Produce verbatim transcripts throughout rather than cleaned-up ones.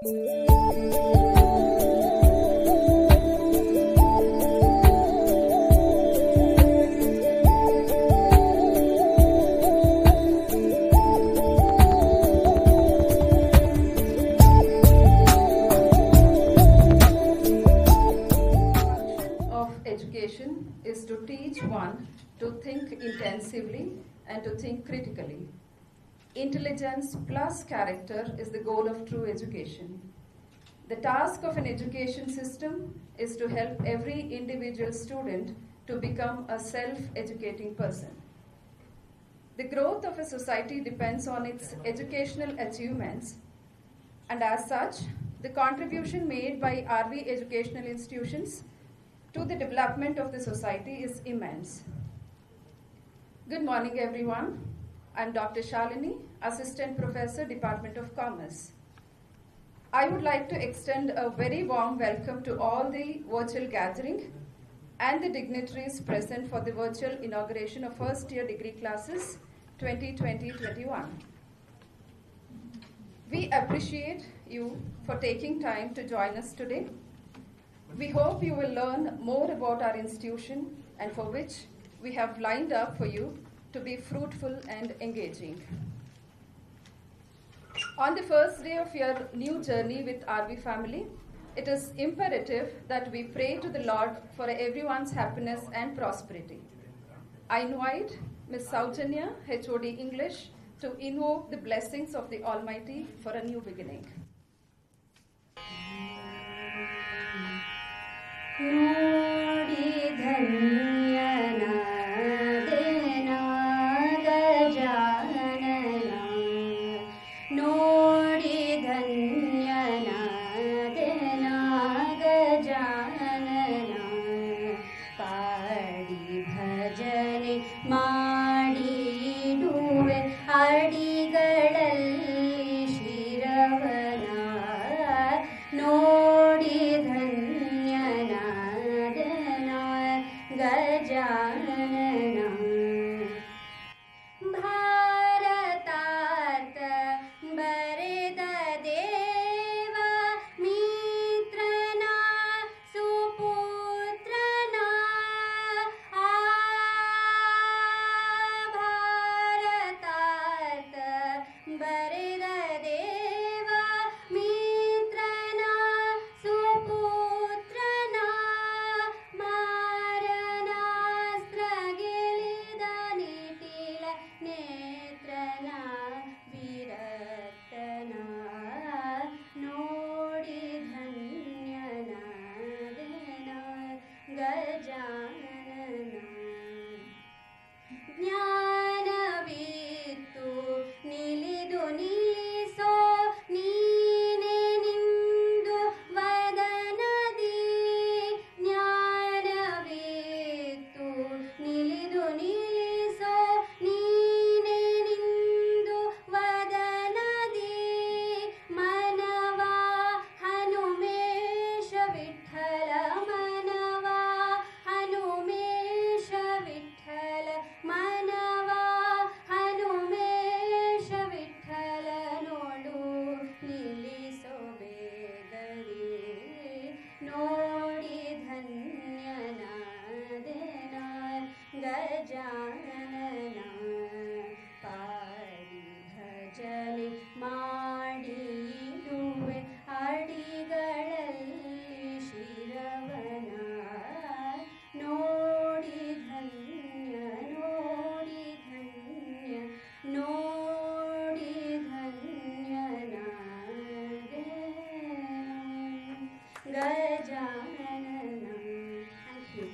Is to teach one to think intensively and to think critically. Intelligence plus character is the goal of true education. The task of an education system is to help every individual student to become a self-educating person. The growth of a society depends on its educational achievements, and as such, the contribution made by R V educational institutions to the development of the society is immense. Good morning, everyone. I'm Doctor Shalini, Assistant Professor, Department of Commerce. I would like to extend a very warm welcome to all the virtual gathering and the dignitaries present for the virtual inauguration of first year degree classes twenty twenty to twenty-one. We appreciate you for taking time to join us today. We hope you will learn more about our institution and for which we have lined up for you to be fruitful and engaging. On the first day of your new journey with R V family, it is imperative that we pray to the Lord for everyone's happiness and prosperity. I invite Miz Saujanya, H O D English, to invoke the blessings of the Almighty for a new beginning. ನೋಡಿ ಧನ್ಯನಾದೆನ ಗಜಾನನ ನೋಡಿ ಧನ್ಯನಾದೆನ ಗಜಾನನ ಪಾಡಿ ಭಜನೆ ಮಾಡಿಡುವೆ ಅಡಿಗಳಲ್ಲಿ ಶಿರವನ ನೋಡಿ ಗಜಾನನ ಭಾರತಾರ್ಥ ಬರೆದ ದೇವ ಮಿತ್ರನ ಸುಪುತ್ರನ ಆ ಭಾರತಾರ್ಥ ಬರೆದ ದೇವ ಮಿತ್ರನ ಸುಪುತ್ರನ ನೇತ್ರನ ವಿರಕ್ತನ ನೋಡಿ ಧನ್ಯನಾದೆನ ಗಜಾನನ ಜ್ಞಾನವಿತ್ತು ನಿಲಿದು ನಿಲ್ಲಿಸೋ ನೀನೆ ನಿಂದು ವದನದಿ ಜ್ಞಾನವಿತ್ತು ನಿಲಿದು ನಿಲ್ಲಿಸೋ ನೀನೆ ನಿಂದು ವದನದಿ ಮನವ ಹನುಮೇಶ ವಿಠಲ ಮನವ ಹನುಮೇಶ ವಿಠಲ ಮನವ ಹನುಮೇಶ ವಿಠಲ ನೋಡು ನಿಲ್ಲಿಸೋ ಬೇಗನೆ ನೋಡಿ ಧನ್ಯನಾದೆನ ಗಜಾನನ ಪಾಡಿ ಭಜನೆ ಮಾಡಿಡುವೆ ಅಡಿಗಳಲ್ಲಿ ಶಿರವನ ನೋಡಿ ಧನ್ಯ ನೋಡಿ ಧನ್ಯ ನೋಡಿ ಧನ್ಯನಾದೆನ Gajanana. Thank you.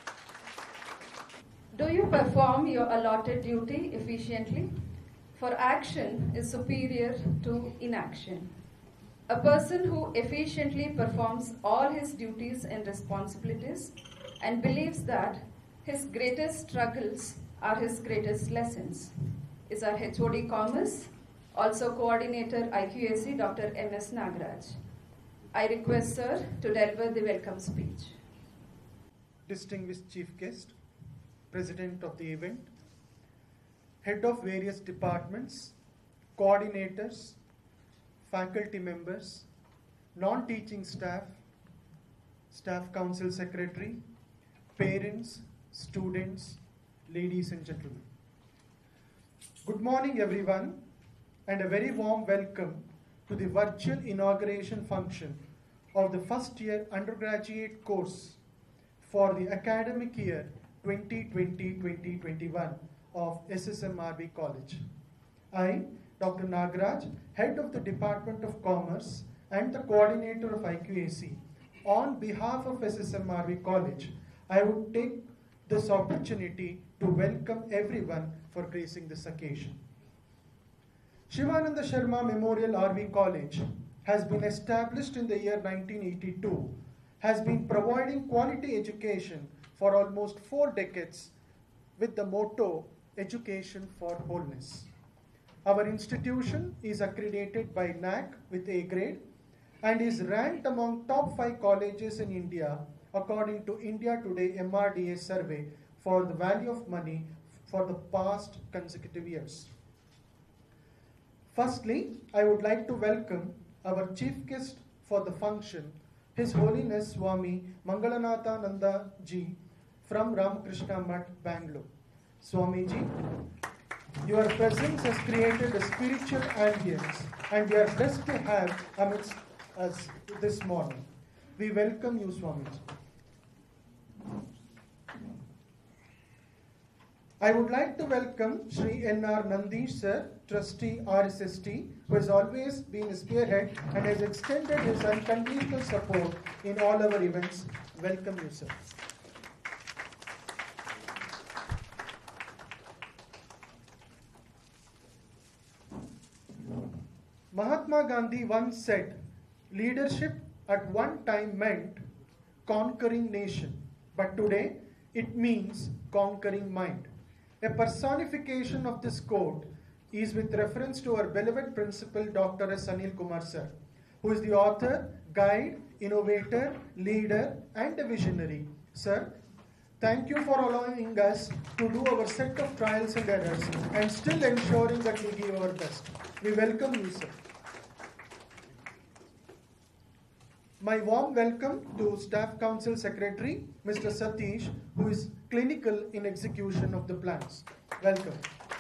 Do you perform your allotted duty efficiently? For action is superior to inaction. A person who efficiently performs all his duties and responsibilities and believes that his greatest struggles are his greatest lessons is our H O D Commerce, also Coordinator I Q A C, Doctor M S Nagaraj. I request Sir to deliver the welcome speech. Distinguished Chief Guest, President of the event, Head of various departments, coordinators, faculty members, non-teaching staff, staff council secretary, parents, students, ladies and gentlemen. Good morning everyone, and a very warm welcome to the virtual inauguration function of the first year undergraduate course for the academic year twenty twenty to twenty twenty-one of S S M R V College. I, Doctor Nagaraj, Head of the Department of Commerce and the Coordinator of I Q A C, on behalf of S S M R V College, I would take this opportunity to welcome everyone for gracing this occasion. Shivananda Sharma Memorial R V College has been established in the year nineteen eighty-two, has been providing quality education for almost four decades with the motto, Education for Wholeness. Our institution is accredited by N A C with A grade and is ranked among top five colleges in India according to India Today M R D A survey for the value of money for the past consecutive years. Firstly, I would like to welcome our chief guest for the function, His Holiness Swami Mangalanathananda Ji from Ramakrishna Mutt, Bangalore. Swamiji, your presence has created a spiritual ambience and we are blessed to have amidst us this morning. We welcome you, Swamiji. I would like to welcome Shri N R Nandish Sir, Trustee R S S T, who has always been a spearhead and has extended his unconditional support in all our events. Welcome you, sir. Mahatma Gandhi once said, leadership at one time meant conquering nation, but today it means conquering mind. A personification of this quote is with reference to our beloved principal Doctor S. Anil Kumar Sir, who is the author, guide, innovator, leader, and a visionary. Sir, thank you for allowing us to do our set of trials and errors and still ensuring that we give our best. We welcome you, sir. My warm welcome to Staff Council Secretary, Mister Satish, who is clinical in execution of the plans. Welcome.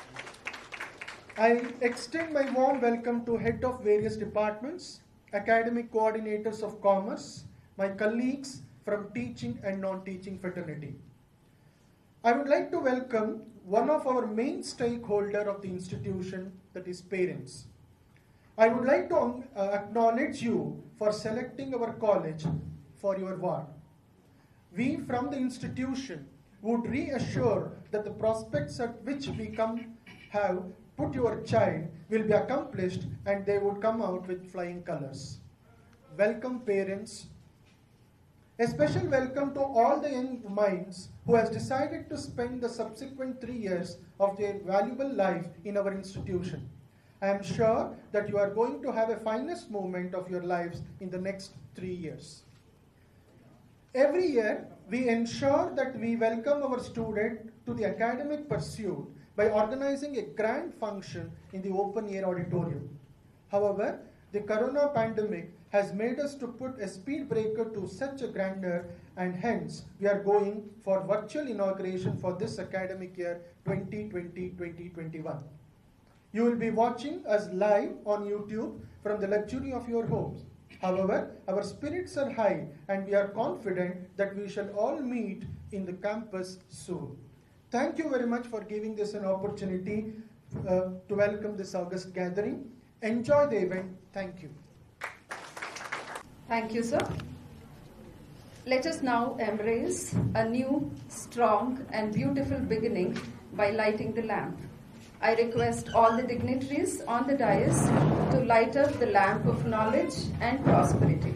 I extend my warm welcome to head of various departments, academic coordinators of commerce, my colleagues from teaching and non-teaching fraternity. I would like to welcome one of our main stakeholder of the institution, that is parents. I would like to uh, acknowledge you for selecting our college for your ward. We from the institution would reassure that the prospects at which we come have put your child will be accomplished and they would come out with flying colors. Welcome parents. A special welcome to all the young minds who has decided to spend the subsequent three years of their valuable life in our institution. I am sure that you are going to have a finest moment of your lives in the next three years. Every year, we ensure that we welcome our student to the academic pursuit by organizing a grand function in the open-air auditorium. However, the corona pandemic has made us to put a speed breaker to such a grandeur, and hence we are going for virtual inauguration for this academic year twenty twenty to twenty twenty-one. You will be watching us live on YouTube from the luxury of your homes. However, our spirits are high and we are confident that we shall all meet in the campus soon. Thank you very much for giving this an opportunity uh, to welcome this August gathering. Enjoy the event. Thank you. Thank you, sir. Let us now embrace a new, strong, and beautiful beginning by lighting the lamp. I request all the dignitaries on the dais to light up the lamp of knowledge and prosperity.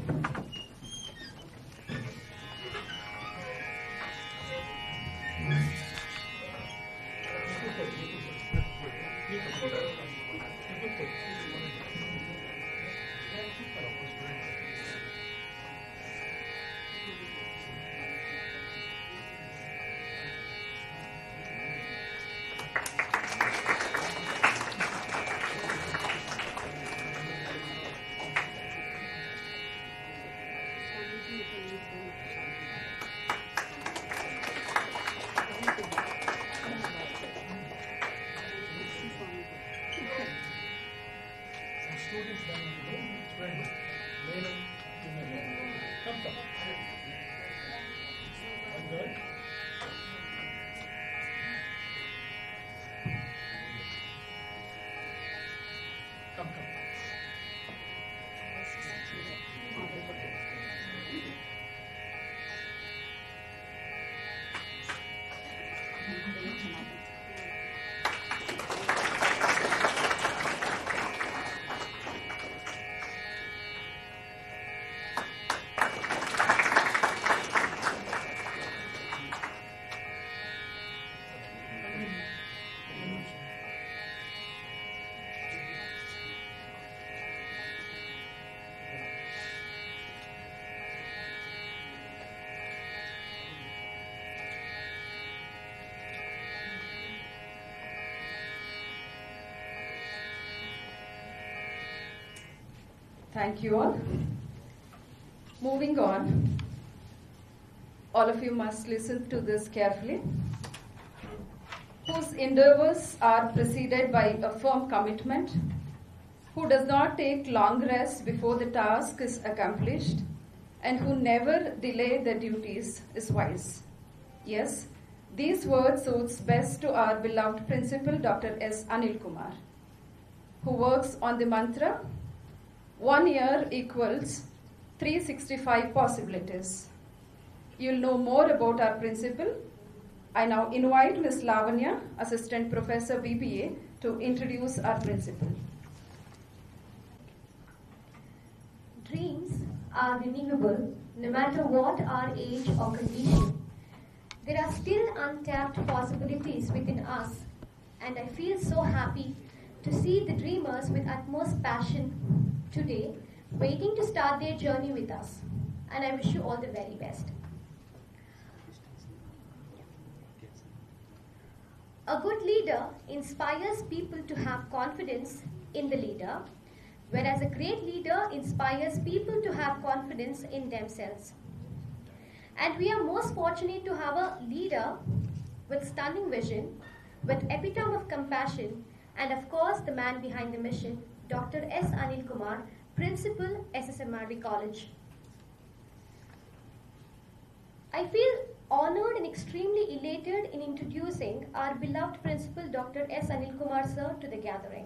students done today. It's very good. Male and female. Come, come. One girl. Come, come. Thank you all. Moving on, all of you must listen to this carefully. Whose endeavors are preceded by a firm commitment, who does not take long rest before the task is accomplished, and who never delay their duties is wise. Yes, these words suits best to our beloved principal, Doctor S. Anil Kumar, who works on the mantra, one year equals three hundred sixty-five possibilities. You'll know more about our principal. I now invite Miz Lavanya, Assistant Professor B B A, to introduce our principal. Dreams are renewable no matter what our age or condition. There are still untapped possibilities within us, and I feel so happy to see the dreamers with utmost passion today waiting to start their journey with us. And I wish you all the very best. A good leader inspires people to have confidence in the leader, whereas a great leader inspires people to have confidence in themselves. And we are most fortunate to have a leader with stunning vision, with epitome of compassion, and of course the man behind the mission, Doctor S. Anil Kumar, Principal, S S M R B College. I feel honored and extremely elated in introducing our beloved Principal, Doctor S. Anil Kumar Sir, to the gathering.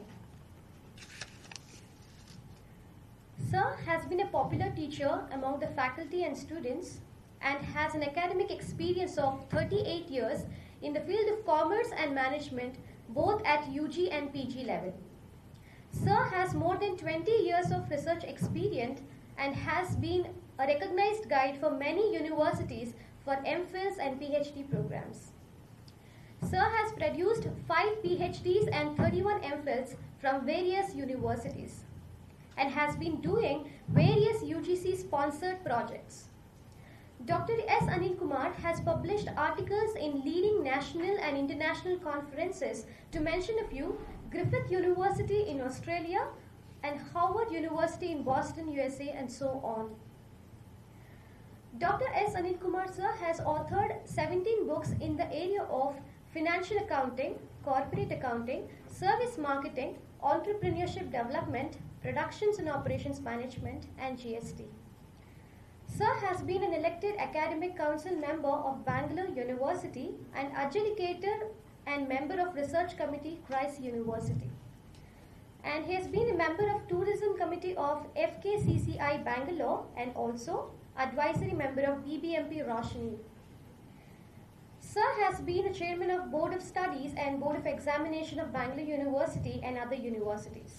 Sir has been a popular teacher among the faculty and students and has an academic experience of thirty-eight years in the field of commerce and management, both at U G and P G level. Sir has more than twenty years of research experience and has been a recognized guide for many universities for M Phils and P H D programs. Sir has produced five P H Ds and thirty-one M Phils from various universities and has been doing various U G C sponsored projects. Doctor S. Anil Kumar has published articles in leading national and international conferences, to mention a few: Griffith University in Australia and Howard University in Boston, U S A, and so on. Doctor S. Anil Kumar Sir has authored seventeen books in the area of financial accounting, corporate accounting, service marketing, entrepreneurship development, productions and operations management, and G S T. Sir has been an elected academic council member of Bangalore University and adjudicator and member of research committee, Christ University. And he has been a member of tourism committee of F K C C I Bangalore and also advisory member of B B M P Roshni. Sir has been a chairman of Board of Studies and Board of Examination of Bangalore University and other universities.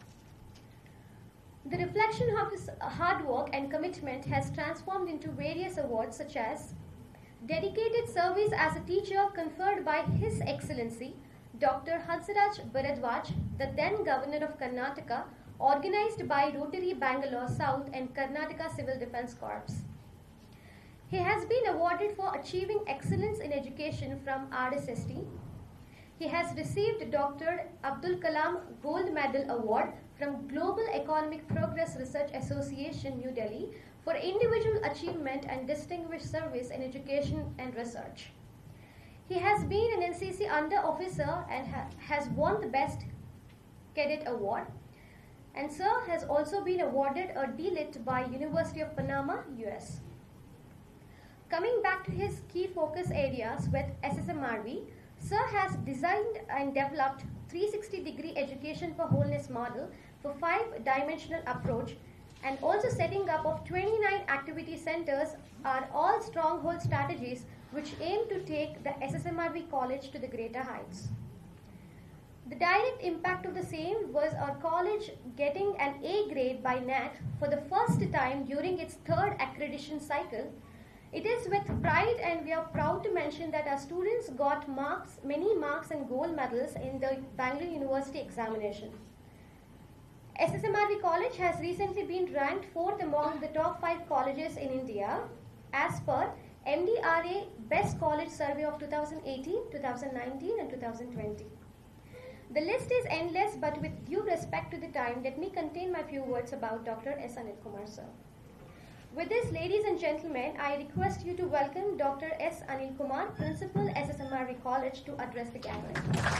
The reflection of his hard work and commitment has transformed into various awards such as Dedicated Service as a Teacher conferred by His Excellency Doctor Hansraj Bharadwaj, the then Governor of Karnataka, organized by Rotary Bangalore South and Karnataka Civil Defence Corps. He has been awarded for achieving excellence in education from R S S T. He has received Doctor Abdul Kalam Gold Medal Award from Global Economic Progress Research Association, New Delhi, for individual achievement and distinguished service in education and research. He has been an N C C under officer and ha has won the Best Cadet Award. and Sir has also been awarded a D Litt by University of Panama, U S. Coming back to his key focus areas with S S M R V, Sir has designed and developed three sixty degree education for wholeness model for five-dimensional approach, and also setting up of twenty-nine activity centers are all stronghold strategies which aim to take the S S M R V college to the greater heights. The direct impact of the same was our college getting an A grade by N A T for the first time during its third accreditation cycle. It is with pride and we are proud to mention that our students got marks, many marks and gold medals in the Bangalore University examination. S S M R V College has recently been ranked fourth among the top five colleges in India as per M D R A Best College Survey of two thousand eighteen, two thousand nineteen and two thousand twenty. The list is endless, but with due respect to the time, let me contain my few words about Doctor S. Anil Kumar Sir. With this, ladies and gentlemen, I request you to welcome Doctor S. Anil Kumar, Principal, S S M R V College, to address the gathering.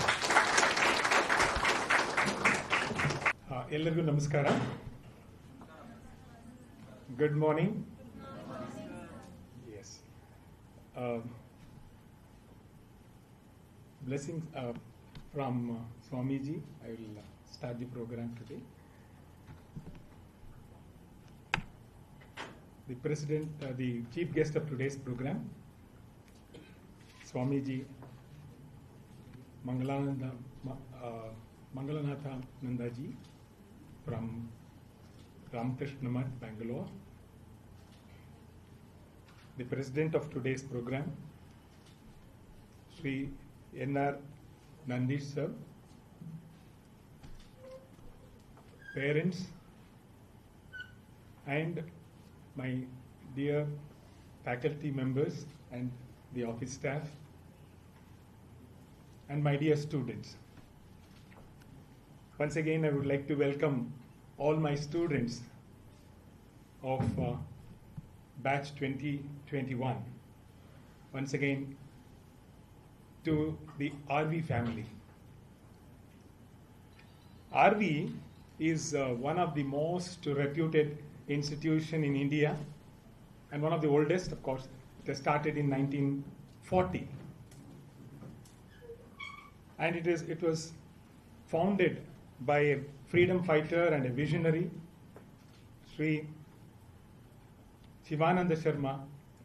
ಎಲ್ಲರಿಗೂ ನಮಸ್ಕಾರ. Good morning. Yes. Uh, blessings uh, from uh, Swamiji. I will uh, start the program today. The president, uh, the chief guest of today's program, Swamiji Mangalananda, uh, Mangalanatha Nandaji from Ramakrishna Math, Bangalore. The president of today's program, Sri N R Nandish Sir, parents, and my dear faculty members and the office staff, and my dear students. Once again, I would like to welcome all my students of uh, batch twenty twenty-one, once again to the R V family. R V is uh, one of the most reputed institution in India and one of the oldest, of course. It was started in nineteen forty, and it is it was founded by a freedom fighter and a visionary, Sri Shivananda Sharma,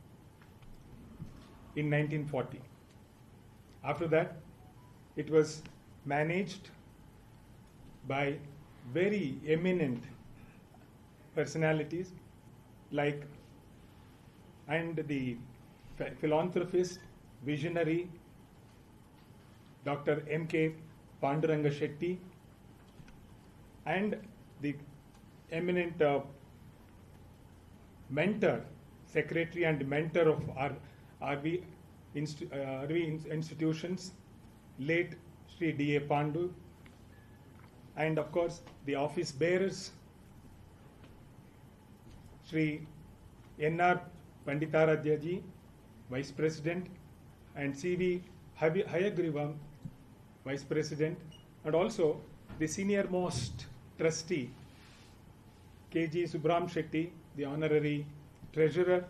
in nineteen forty. After that, it was managed by very eminent personalities like, and the philanthropist, visionary, Doctor M K Panduranga Shetty, and the eminent uh, mentor, secretary and mentor of our R V, inst uh, R V institutions, late Sri D A Pandu, and of course the office bearers, Sri N R Panditaradhyaji, Vice President, and C V Hayagrivam, Vice President, and also the senior most trustee, K G Subram Shetty, the honorary treasurer,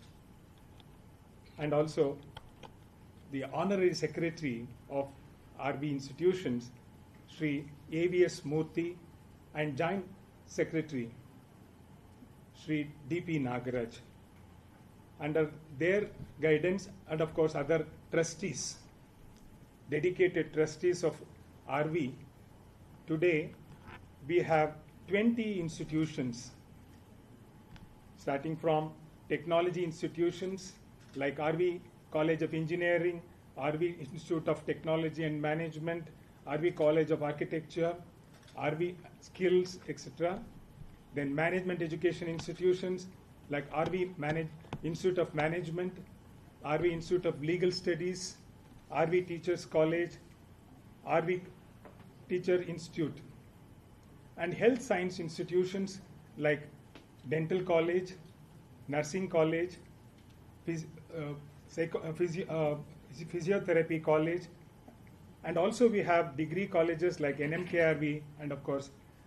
and also the honorary secretary of R V institutions, Sri A V S Murthy, and joint secretary, Sri D P Nagaraj. Under their guidance, and of course other trustees, dedicated trustees of R V, today we have twenty institutions, starting from technology institutions like R V College of Engineering, R V Institute of Technology and Management, R V College of Architecture, R V Skills, et cetera. Then management education institutions like R V Manage Institute of Management, R V Institute of Legal Studies, R V Teachers College, R V Teacher Institute, and health science institutions like Dental College, Nursing College, phys uh, psycho uh, physio uh, Physiotherapy College, and also we have degree colleges like N M K R V and of course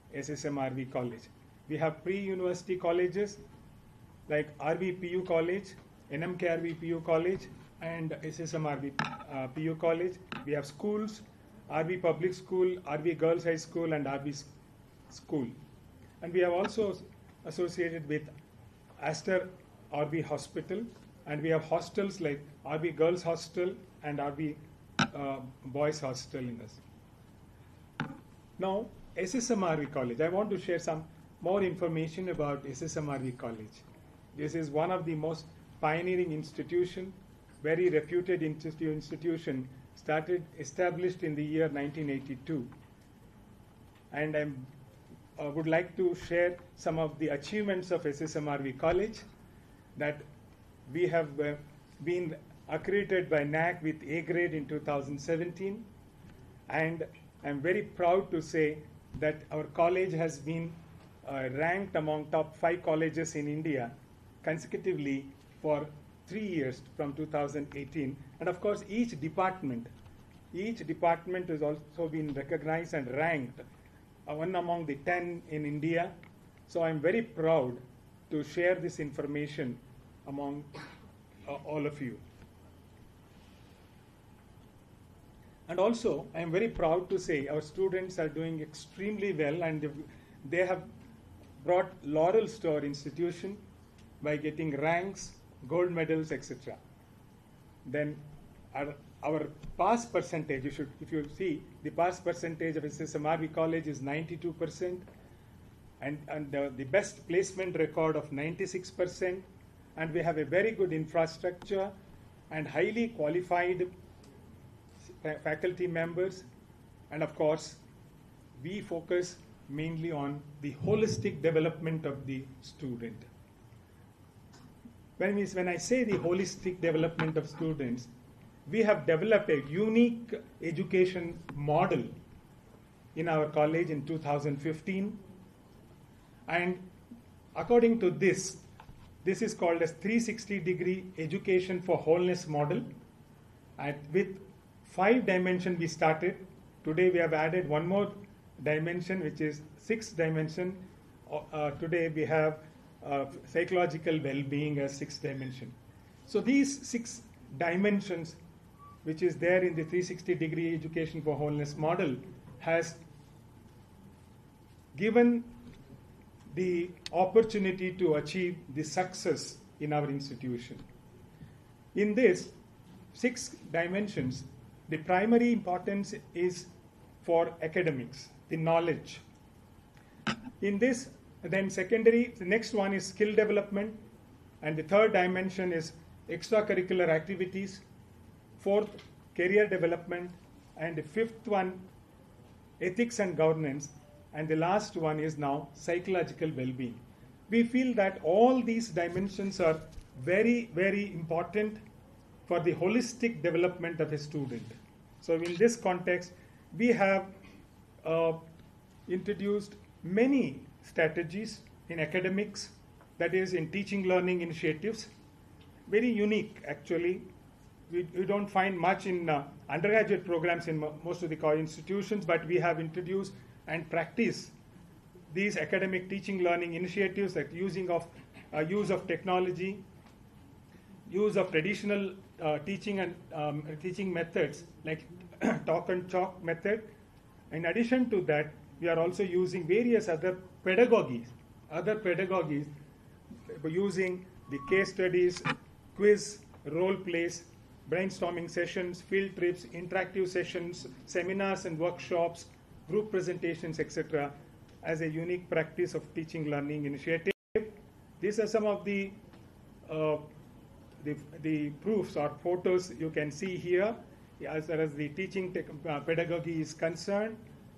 S S M R V College. We have pre-university colleges like R V P U College, N M K R V P U College, and S S M R V uh, P U College. We have schools, R V Public School, R V Girls High School, and R V School. And we have also associated with Aster R V Hospital, and we have hostels like R V Girls Hostel and R V uh, Boys Hostel in this. Now, S S M R V College. I want to share some more information about S S M R V College. This is one of the most pioneering institution, very reputed institu institution, started, established in the year nineteen eighty-two. And I uh, would like to share some of the achievements of S S M R V College, that we have uh, been accredited by N A C with A grade in two thousand seventeen, and I'm very proud to say that our college has been uh, ranked among top five colleges in India consecutively for three years from two thousand eighteen. And of course, each department, each department has also been recognized and ranked uh, one among the ten in India. So I'm very proud to share this information among uh, all of you. And also, I am very proud to say our students are doing extremely well, and they have brought laurels to our institution by getting ranks, gold medals, et cetera. Then our, our pass percentage, you should, if you see, the pass percentage of S S M R V College is ninety-two percent, and, and uh, the best placement record of ninety-six percent, and we have a very good infrastructure and highly qualified faculty members, and of course we focus mainly on the holistic development of the student. When, we, when I say the holistic development of students, we have developed a unique education model in our college in two thousand fifteen, and according to this, this is called as three sixty degree education for wholeness model. And with five dimension we started. Today we have added one more dimension, which is sixth dimension. Uh, today we have uh, psychological well-being as sixth dimension. So these six dimensions, which is there in the three sixty degree education for wholeness model, has given the opportunity to achieve the success in our institution. In this six dimensions, the primary importance is for academics, the knowledge. In this, then secondary, the next one is skill development, and the third dimension is extracurricular activities, fourth, career development, and the fifth one, ethics and governance, and the last one is now psychological well-being. We feel that all these dimensions are very, very important for the holistic development of a student. So in this context, we have uh, introduced many strategies in academics, that is in teaching learning initiatives, very unique actually. We, we don't find much in uh, undergraduate programs in mo most of the college institutions, but we have introduced and practiced these academic teaching learning initiatives, like using of uh, use of technology, use of traditional uh, teaching and um, teaching methods like talk and chalk method. In addition to that, we are also using various other pedagogies, other pedagogies using the case studies, quiz, role plays, brainstorming sessions, field trips, interactive sessions, seminars and workshops, group presentations, et cetera, as a unique practice of teaching learning initiative. These are some of the uh, the, the proofs or photos you can see here as far as the teaching uh, pedagogy is concerned.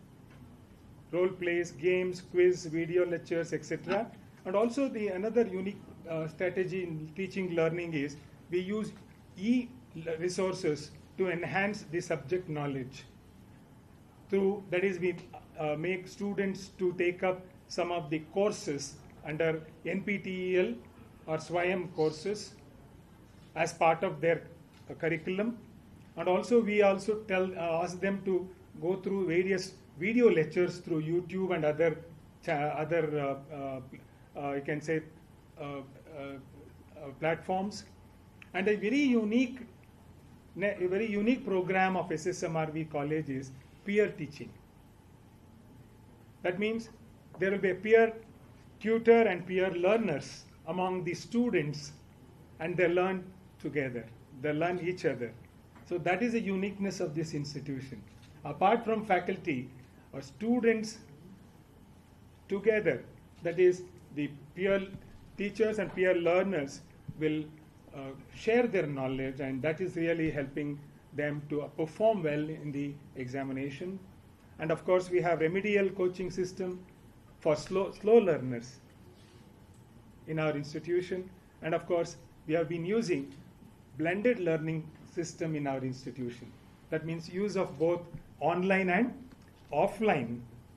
Role plays, games, quiz, video lectures, et cetera. And also the another unique uh, strategy in teaching learning is we use e-resources to enhance the subject knowledge. Through, that is, we uh, make students to take up some of the courses under N P T E L or SWAYAM courses as part of their uh, curriculum. And also we also tell uh, ask them to go through various video lectures through YouTube and other cha- other uh, uh, uh, you can say uh, uh, uh, platforms, and a very unique ne- a very unique program of S S M R V college is peer teaching. That means there will be a peer tutor and peer learners among the students, and they learn together. They learn each other. So that is the uniqueness of this institution. Apart from faculty, or students together, that is, the peer teachers and peer learners will uh, share their knowledge, and that is really helping them to uh, perform well in the examination. And of course, we have remedial coaching system for slow, slow learners in our institution. And of course, we have been using blended learning system in our institution. That means use of both online and offline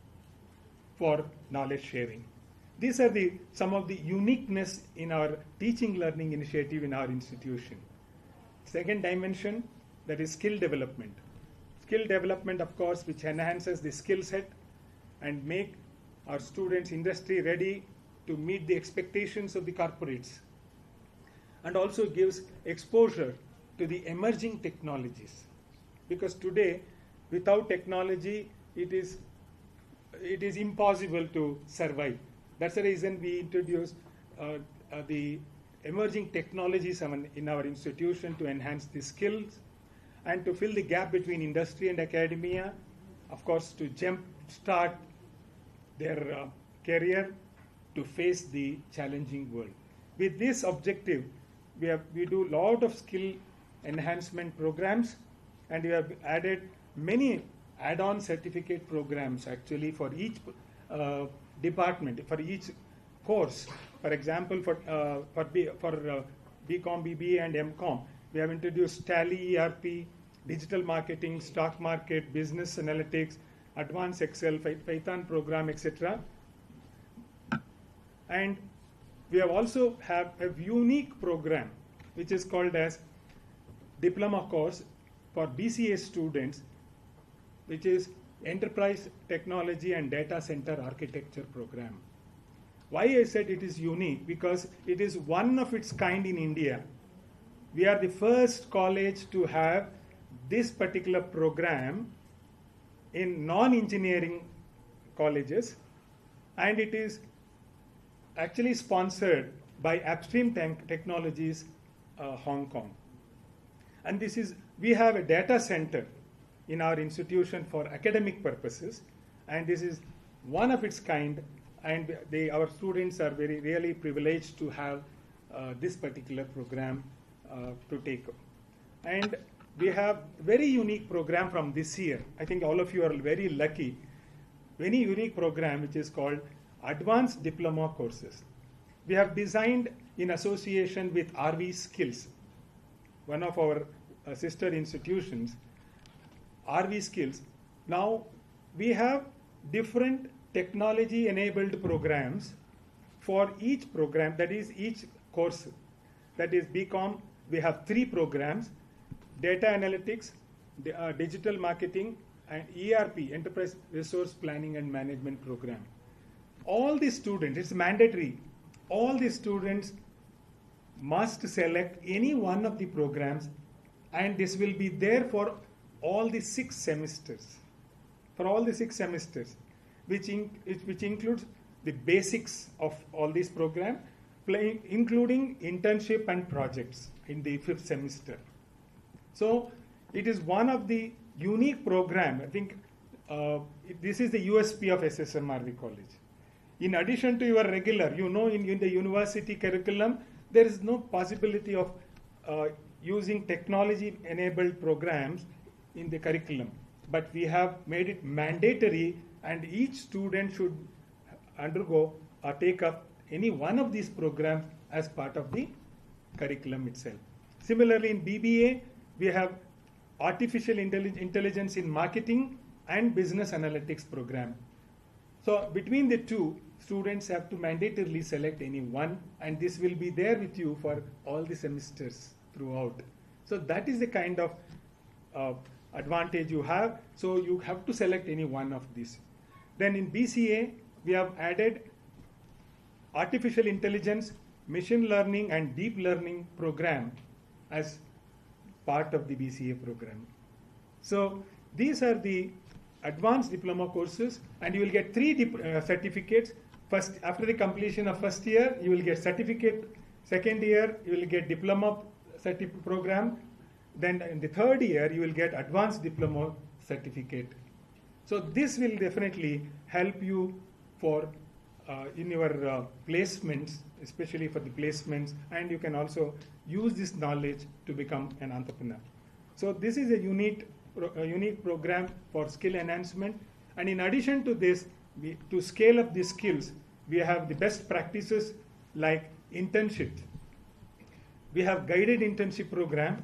for knowledge sharing. These are the some of the uniqueness in our teaching learning initiative in our institution. Second dimension, that is skill development. Skill development, of course, which enhances the skill set and make our students industry ready to meet the expectations of the corporates, and also gives exposure to the emerging technologies. Because today, without technology, it is it is impossible to survive. That's the reason we introduced uh, uh, the emerging technologies in our institution to enhance the skills and to fill the gap between industry and academia, of course, to jump start their uh, career to face the challenging world. With this objective, we have we do a lot of skill enhancement programs, and we have added many add-on certificate programs actually for each uh, department, for each course. For example, for uh, for B, for uh, B Com, B B A, and M Com, we have introduced Tally, E R P, digital marketing, stock market, business analytics, advanced Excel, Python program, et cetera. And we have also have a unique program which is called as diploma course for B C A students, which is Enterprise Technology and Data Center Architecture program. Why I said it is unique? Because it is one of its kind in India. We are the first college to have this particular program in non-engineering colleges, and it is actually sponsored by Upstream Technologies, uh, Hong Kong. And this is, we have a data center in our institution for academic purposes, and this is one of its kind, and they, our students are very really privileged to have uh, this particular program uh, to take. And we have very unique program from this year. I think all of you are very lucky. Very unique program which is called Advanced Diploma Courses. We have designed in association with R V Skills, one of our uh, sister institutions, R V Skills. Now we have different technology enabled programs for each program, that is each course. That is B Com, we have three programs: data analytics, uh, digital marketing, and E R P, Enterprise Resource Planning and Management program. All the students, it's mandatory, all the students must select any one of the programs, and this will be there for all the six semesters. For all the six semesters, which, in, which includes the basics of all these programs, including internship and projects in the fifth semester. So it is one of the unique program. I think uh, this is the U S P of S S M R V College. In addition to your regular, you know, in, in the university curriculum, there is no possibility of uh, using technology-enabled programs in the curriculum. But we have made it mandatory, and each student should undergo or take up any one of these programs as part of the curriculum itself. Similarly, in B B A, we have Artificial Intelligence in Marketing and Business Analytics program. So between the two, students have to mandatorily select any one, and this will be there with you for all the semesters throughout. So that is the kind of uh, advantage you have. So you have to select any one of these. Then in B C A, we have added artificial intelligence, machine learning and deep learning program as part of the B C A program. So these are the advanced diploma courses, and you will get three dip- uh, certificates. First, after the completion of first year, you will get certificate. Second year, you will get diploma certi- program. Then in the third year, you will get advanced diploma certificate. So this will definitely help you for uh, in your uh, placements, especially for the placements, and you can also use this knowledge to become an entrepreneur. So this is a unique, pro- a unique program for skill enhancement. And in addition to this, we, to scale up these skills, we have the best practices like internships. We have guided internship program,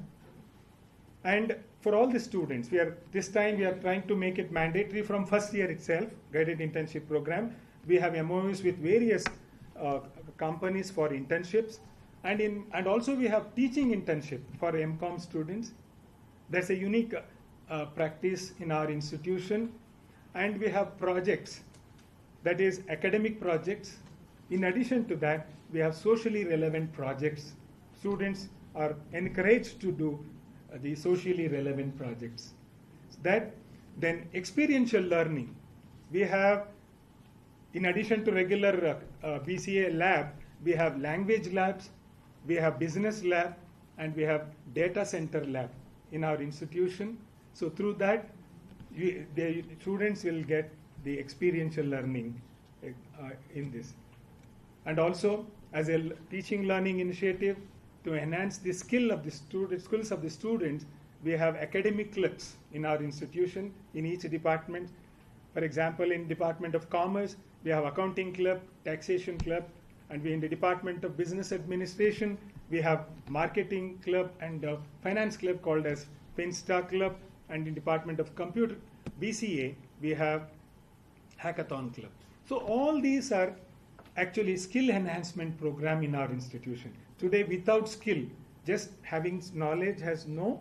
and for all the students, we are this time we are trying to make it mandatory from first year itself. Guided internship program. We have M O Us with various uh, companies for internships, and in and also we have teaching internship for M Com students. That's a unique uh, practice in our institution, and we have projects, that is academic projects. In addition to that, we have socially relevant projects. Students are encouraged to do uh, the socially relevant projects. That then experiential learning. We have, in addition to regular uh, uh, B C A lab, we have language labs, we have business lab, and we have data center lab in our institution. So through that, you, the students will get the experiential learning uh, in this. And also, as a l- teaching learning initiative, to enhance the skill of the student, skills of the students, we have academic clubs in our institution in each department. For example, in Department of Commerce, we have accounting club, taxation club, and we in the Department of Business Administration, we have marketing club and uh, finance club called as Finsta club, and in Department of Computer, B C A, we have hackathon club. So all these are actually skill enhancement program in our institution. Today, without skill, just having knowledge has no,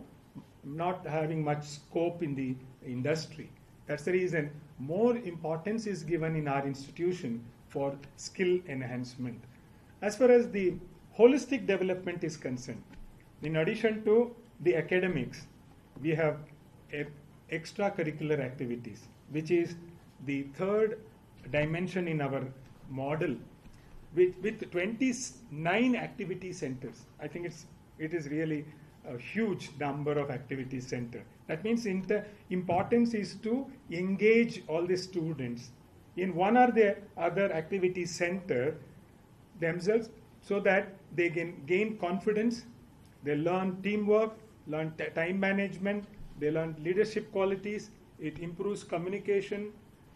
not having much scope in the industry. That's the reason more importance is given in our institution for skill enhancement. As far as the holistic development is concerned, in addition to the academics, we have e- extracurricular activities, which is the third dimension in our model, with, with twenty-nine activity centers. I think it's it is really a huge number of activity centers. That means in the importance is to engage all the students in one or the other activity center themselves, so that they can gain confidence, they learn teamwork, learn t- time management, they learn leadership qualities, it improves communication,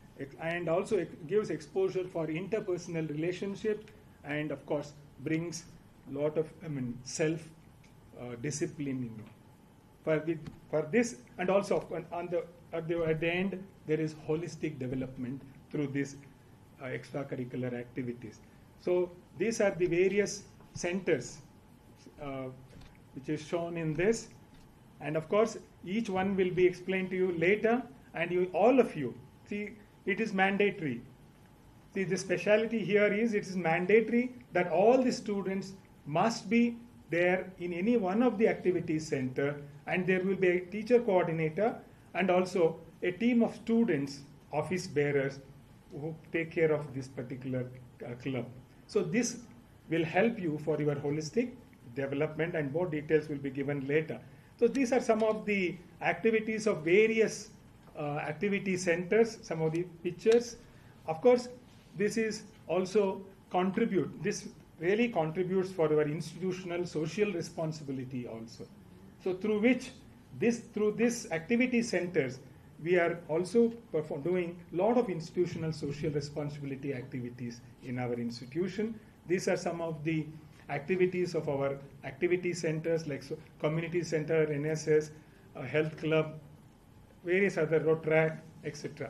and also it gives exposure for interpersonal relationship, and of course brings a lot of I mean self uh, discipline, you know. For the, for this, and also on, on the, at the at the end there is holistic development through these uh, extracurricular activities. So these are the various centers uh, which is shown in this, and of course each one will be explained to you later, and you all of you see. It is mandatory. See, the speciality here is it is mandatory that all the students must be there in any one of the activity center, and there will be a teacher coordinator and also a team of students, office bearers, who take care of this particular uh, club. So this will help you for your holistic development, and more details will be given later. So these are some of the activities of various Uh, activity centers, some of the pictures. Of course, this is also contribute, this really contributes for our institutional social responsibility also. So through which, this through this activity centers, we are also perform, doing a lot of institutional social responsibility activities in our institution. These are some of the activities of our activity centers, like so, community center, N S S, uh, health club, various other road track, et cetera.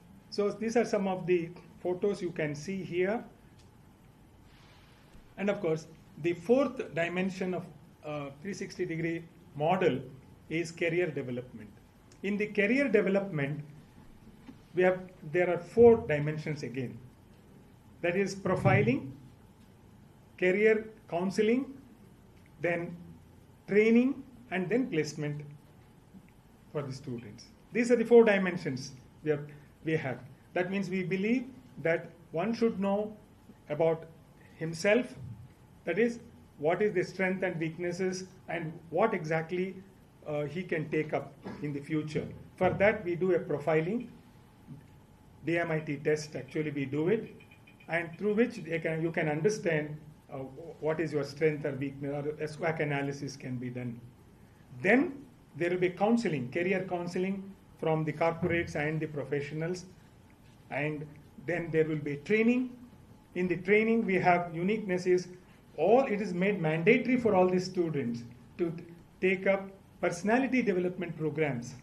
So these are some of the photos you can see here. And of course, the fourth dimension of uh, three sixty degree model is career development. In the career development, we have there are four dimensions again. that is profiling, career counseling, then training, and then placement for the students. These are the four dimensions we, are, we have. That means we believe that one should know about himself, that is, what is the strength and weaknesses, and what exactly uh, he can take up in the future. For that, we do a profiling, D M I T test, actually we do it, and through which they can, you can understand uh, what is your strength or weakness, or a SWOT analysis can be done. Then there will be counseling, career counseling from the corporates and the professionals, and then there will be training. In the training, we have uniqueness is all, it is made mandatory for all the students to take up personality development programs.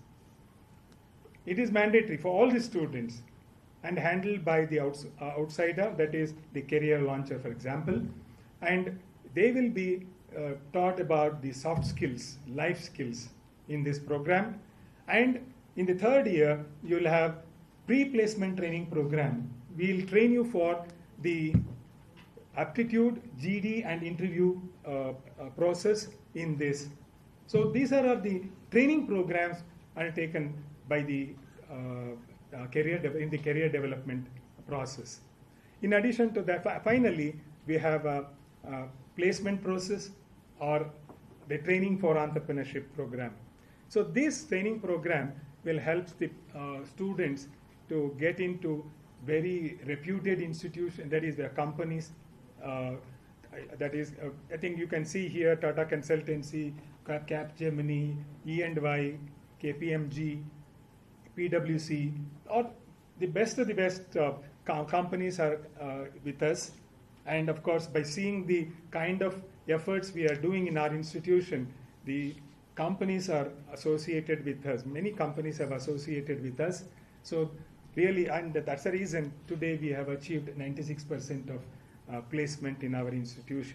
It is mandatory for all the students and handled by the outs, uh, outsider, that is the career launcher, for example. And they will be uh, taught about the soft skills, life skills in this program. And in the third year, you'll have pre-placement training program. We'll train you for the aptitude, G D, and interview uh, uh, process in this. So these are the training programs undertaken by the uh, uh, career de- in the career development process. In addition to that, fi- finally, we have a, a placement process or the training for entrepreneurship program. So this training program will help the uh, students to get into very reputed institutions, that is their companies, uh, that is, uh, I think you can see here Tata Consultancy, Capgemini, E and Y, K P M G, P W C, or the best of the best uh, co- companies are uh, with us. And of course, by seeing the kind of efforts we are doing in our institution, the companies are associated with us. Many companies have associated with us. So really, and that's the reason today we have achieved ninety-six percent of uh, placement in our institution.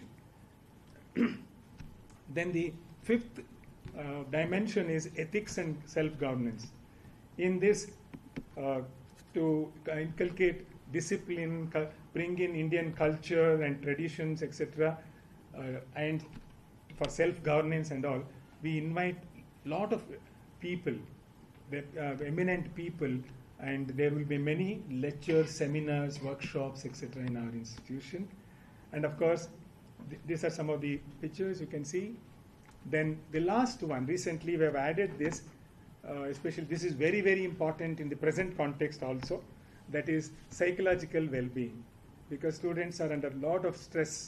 Then the fifth uh, dimension is ethics and self-governance. In this, uh, to inculcate discipline, cu- bring in Indian culture and traditions, et cetera, uh, and for self-governance and all, we invite a lot of people, the, uh, eminent people, and there will be many lectures, seminars, workshops, et cetera in our institution. And of course, th- these are some of the pictures you can see. Then the last one, recently we have added this, uh, especially this is very, very important in the present context also, that is psychological well-being, because students are under a lot of stress.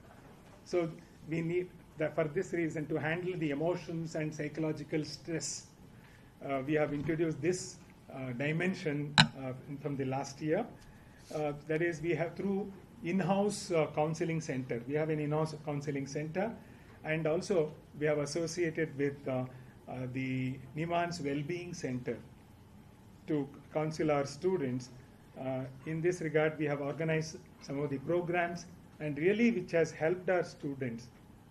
So we need, that for this reason, to handle the emotions and psychological stress, uh, we have introduced this uh, dimension uh, from the last year. Uh, that is, we have through in-house uh, counseling center. We have an in-house counseling center, and also we have associated with uh, uh, the Niman's Wellbeing Center to counsel our students. Uh, in this regard, we have organized some of the programs, and really which has helped our students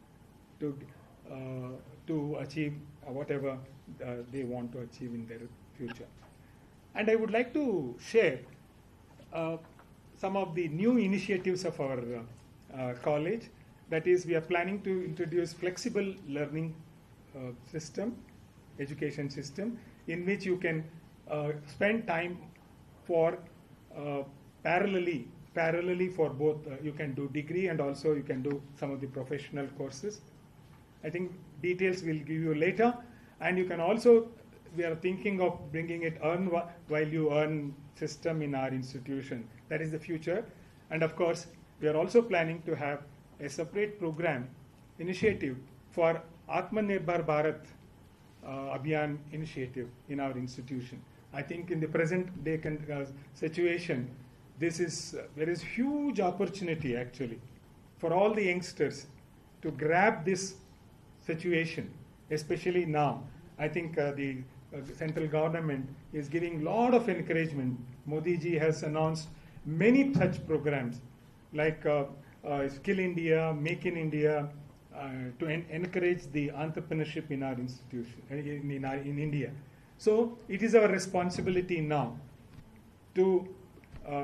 to uh, to achieve uh, whatever uh, they want to achieve in their future. And I would like to share uh, some of the new initiatives of our uh, uh, college. That is, we are planning to introduce flexible learning uh, system, education system, in which you can uh, spend time for uh, parallelly, parallelly for both. Uh, you can do degree and also you can do some of the professional courses. I think details we'll give you later. And you can also, we are thinking of bringing it earn wh- while you earn system in our institution. That is the future. And of course, we are also planning to have a separate program initiative for Atmanirbhar Bharat uh, Abhiyan initiative in our institution. I think in the present day con- uh, situation, this is uh, there is huge opportunity actually for all the youngsters to grab this situation, especially now. I think uh, the uh, central government is giving a lot of encouragement. Modi ji has announced many such programs like uh, uh, Skill India, Make in India, uh, to en- encourage the entrepreneurship in our institution, in, in, our, in India. So it is our responsibility now to uh,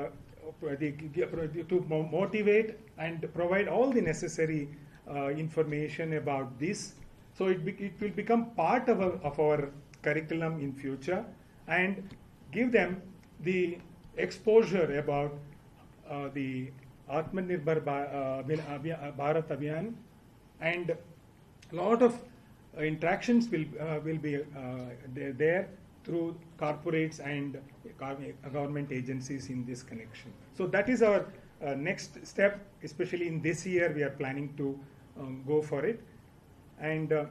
to motivate and provide all the necessary uh, information about this. So it, be, it will become part of, a, of our curriculum in future, and give them the exposure about uh, the Atmanirbhar Bharat Abhiyan, and a lot of uh, interactions will uh, will be uh, there through corporates and government agencies in this connection. So that is our uh, next step, especially in this year we are planning to um, go for it. And uh,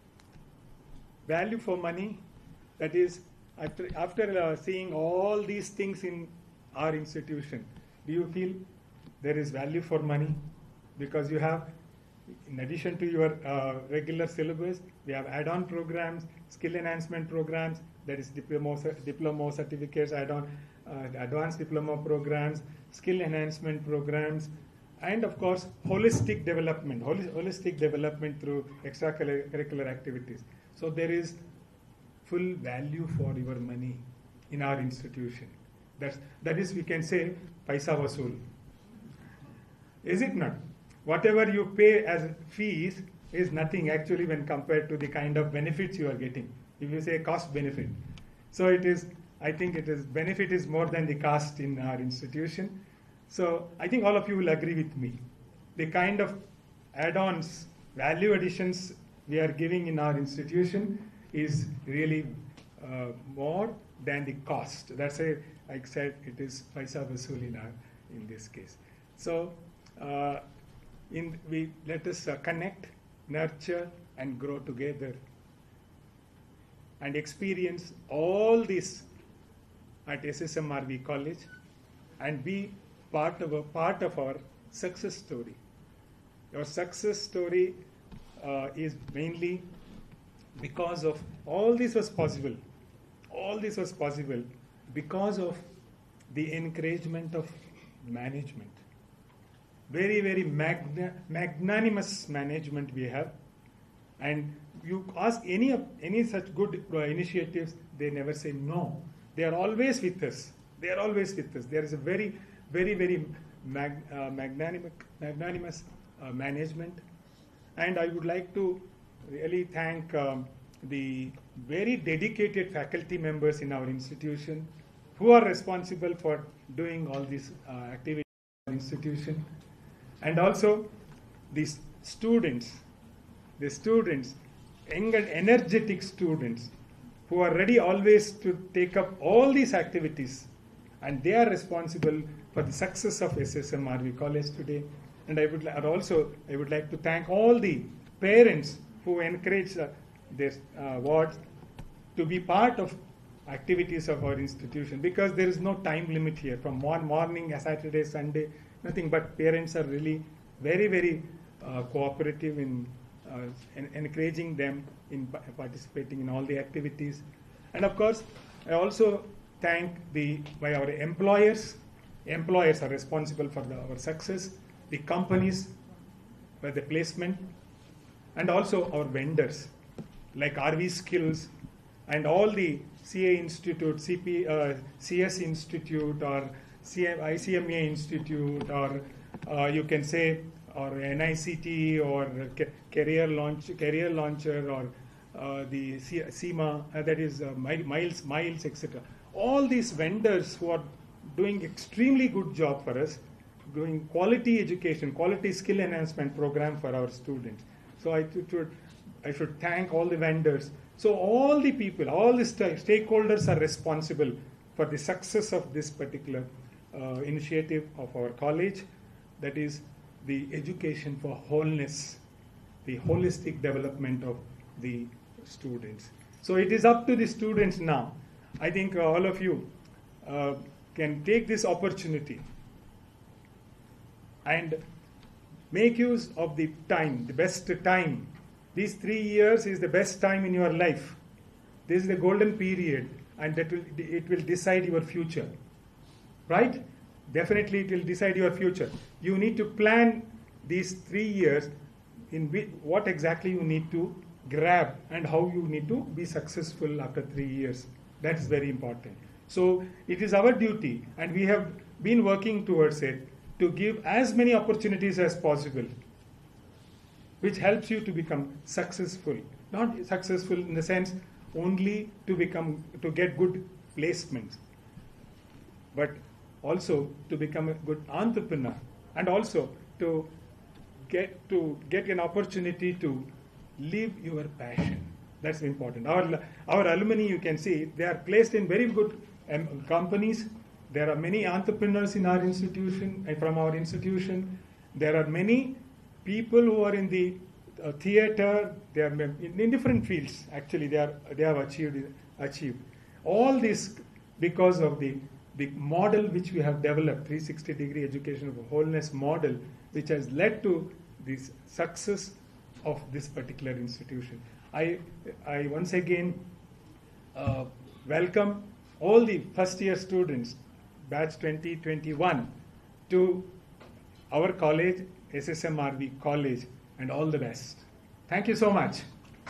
value for money, that is, after, after uh, seeing all these things in our institution, do you feel there is value for money? Because you have, in addition to your uh, regular syllabus, we have add-on programs, skill enhancement programs, that is diploma, diploma certificates, add-on, uh, advanced diploma programs, skill enhancement programs, and of course holistic development, holi holistic development through extracurricular activities. So there is full value for your money in our institution. That's, that is, we can say, paisa vasool. Is it not? Whatever you pay as fees is nothing actually when compared to the kind of benefits you are getting. If you say cost benefit. So it is, I think it is, benefit is more than the cost in our institution. So I think all of you will agree with me. The kind of add-ons, value additions we are giving in our institution is really uh, more than the cost. That's why I said it is paisa vasool in, our, in this case. So uh, in, we let us uh, connect, nurture, and grow together, and experience all this at S S M R V College, and be part of a part of our success story. Your success story uh, is mainly because of all this was possible. All this was possible because of the encouragement of management. Very, very magna magnanimous management we have. And you ask any of any such good uh, initiatives, they never say no. They are always with us. They are always with us. There is a very, very, very mag, uh, magnanimous, magnanimous uh, management. And I would like to really thank um, the very dedicated faculty members in our institution who are responsible for doing all these uh, activities in our institution. And also the students, the students, young and energetic students who are ready always to take up all these activities, and they are responsible for the success of S S M R V College today. And I would and also I would like to thank all the parents who encourage uh, their uh, wards to be part of activities of our institution, because there is no time limit here. From one morning, Saturday, Sunday, nothing but parents are really very, very uh, cooperative in uh, en encouraging them in participating in all the activities. And of course, I also thank the by our employers. Employers are responsible for the, our success. The companies for the placement, and also our vendors like R V Skills and all the C A Institute, C P, uh, C S Institute, or C M, I C M A Institute, or uh, you can say, or N I C T, or Career Launch, Career Launcher, or uh, the C M A, uh, that is uh, Miles, Miles, et cetera. All these vendors who are doing extremely good job for us, doing quality education, quality skill enhancement program for our students. So I should, I should thank all the vendors. So all the people, all the st stakeholders are responsible for the success of this particular uh, initiative of our college, that is the education for wholeness, the holistic development of the students. So it is up to the students now. I think uh, all of you uh, can take this opportunity and make use of the time, the best time. These three years is the best time in your life. This is the golden period, and that will, it will decide your future. Right? Definitely it will decide your future. You need to plan these three years in which, what exactly you need to grab and how you need to be successful after three years. That is very important. So it is our duty, and we have been working towards it, to give as many opportunities as possible, which helps you to become successful. Not successful in the sense only to become, to get good placements, but also to become a good entrepreneur, and also to get to get an opportunity to live your passion. That's important. Our our alumni, you can see, they are placed in very good um, companies. There are many entrepreneurs in our institution, and from our institution. There are many people who are in the uh, theater. They are in, in different fields. Actually, they are they have achieved achieved all this because of the the model which we have developed, three sixty degree education of wholeness model, which has led to this success of this particular institution. I I once again uh, welcome all the first year students, batch twenty twenty-one, to our college, S S M R V College, and all the best. Thank you so much.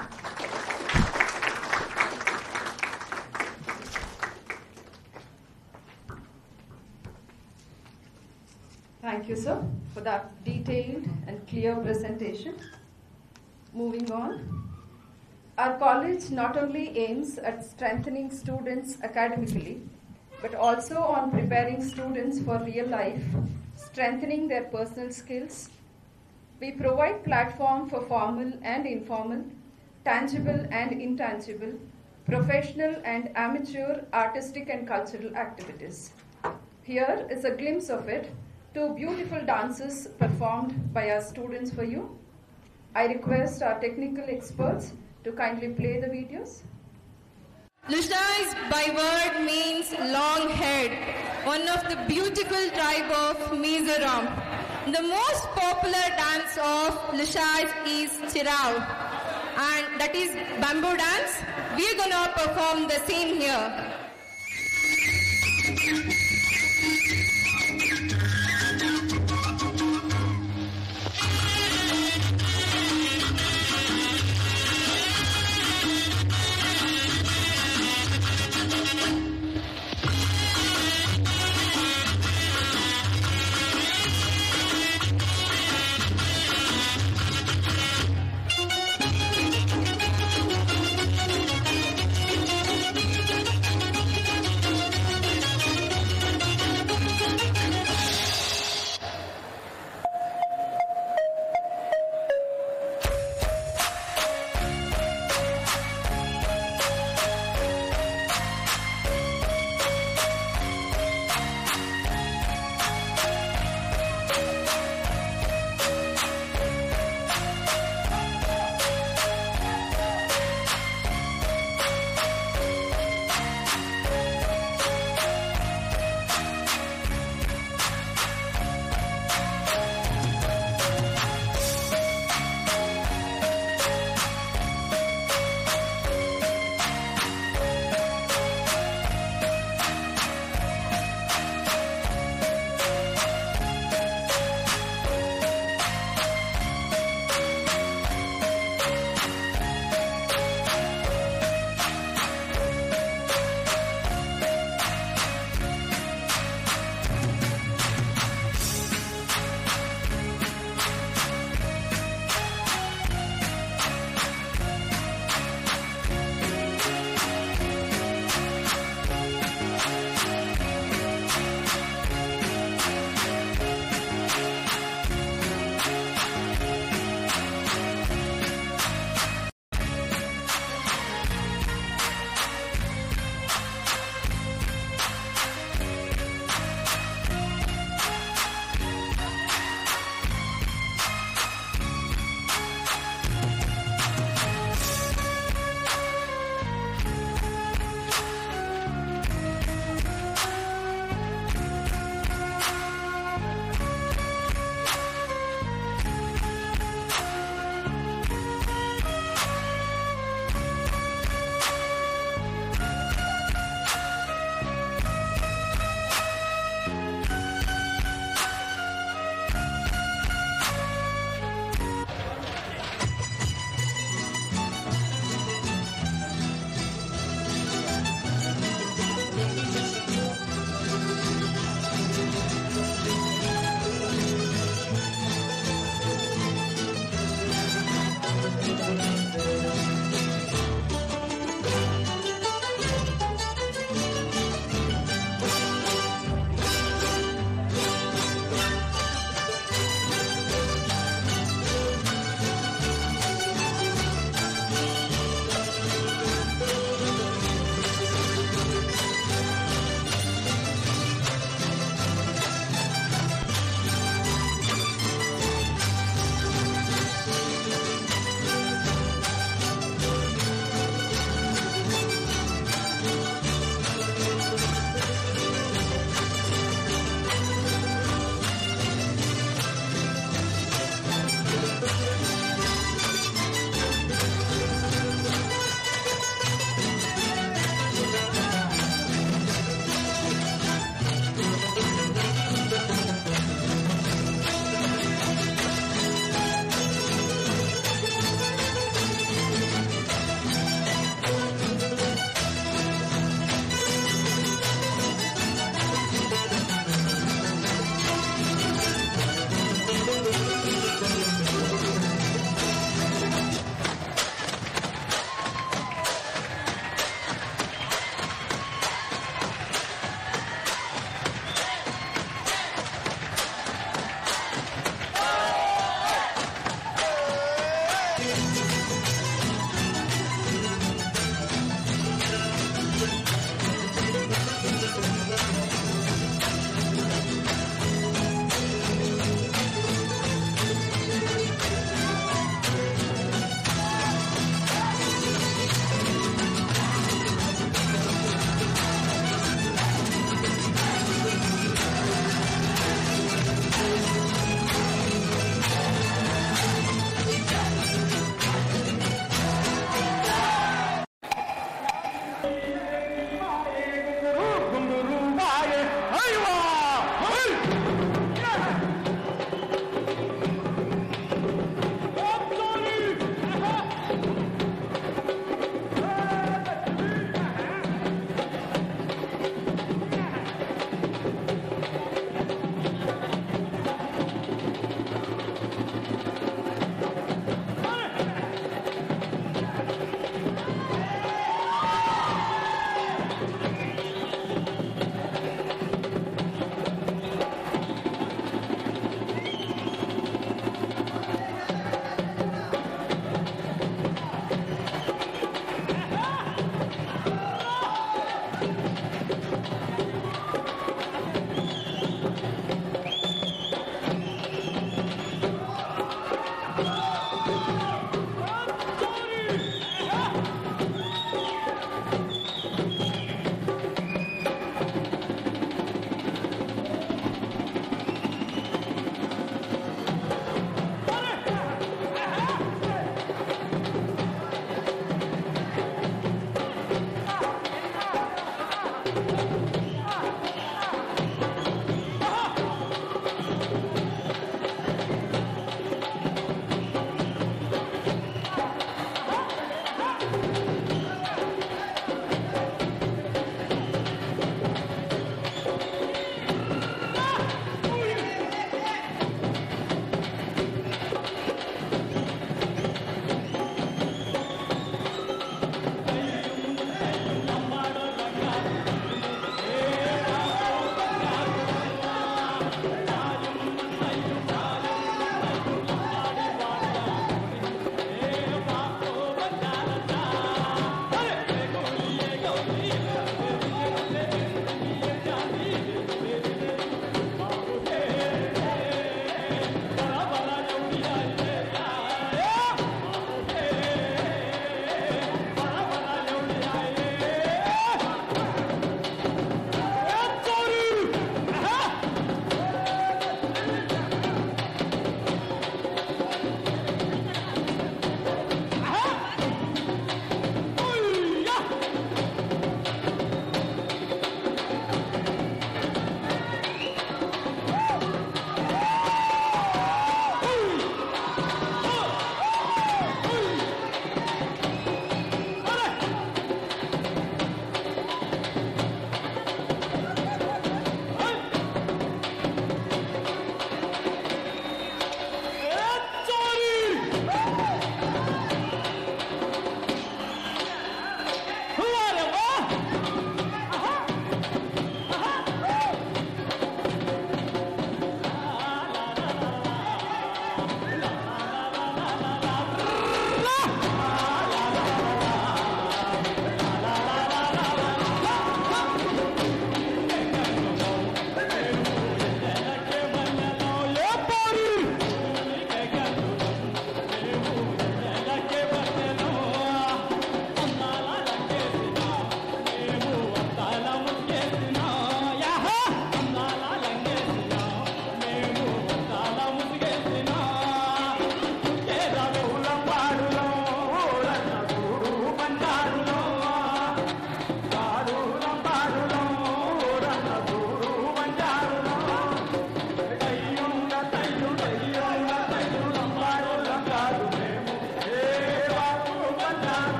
Thank you, sir, for that detailed and clear presentation. Moving on. Our college not only aims at strengthening students academically, but also on preparing students for real life, strengthening their personal skills. We provide platform for formal and informal, tangible and intangible, professional and amateur artistic and cultural activities. Here is a glimpse of it. Two beautiful dances performed by our students for you. I request our technical experts to kindly play the videos. Lushais by word means long head, one of the beautiful tribe of Mizoram. The most popular dance of Lushais is Chirao, and that is bamboo dance. We are gonna perform the same here.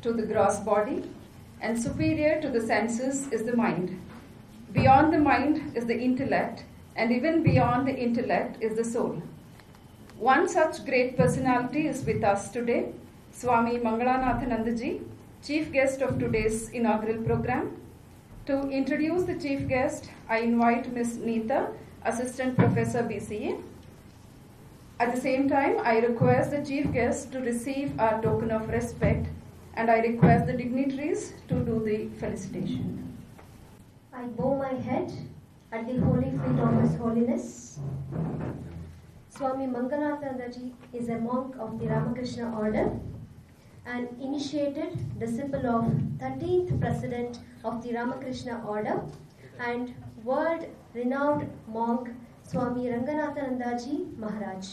to the gross body, and superior to the senses is the mind. Beyond the mind is the intellect, and even beyond the intellect is the soul. One such great personality is with us today, Swami Mangalanathanandaji, chief guest of today's inaugural program. To introduce the chief guest, I invite Miz Neeta, Assistant Professor B C A. At the same time, I request the chief guest to receive our token of respect, and I request the dignitaries to do the felicitation. I bow my head at the holy feet of His Holiness. Swami Mangalanathanandaji is a monk of the Ramakrishna order and initiated disciple of thirteenth President of the Ramakrishna order and world-renowned monk Swami Ranganathanandaji Maharaj.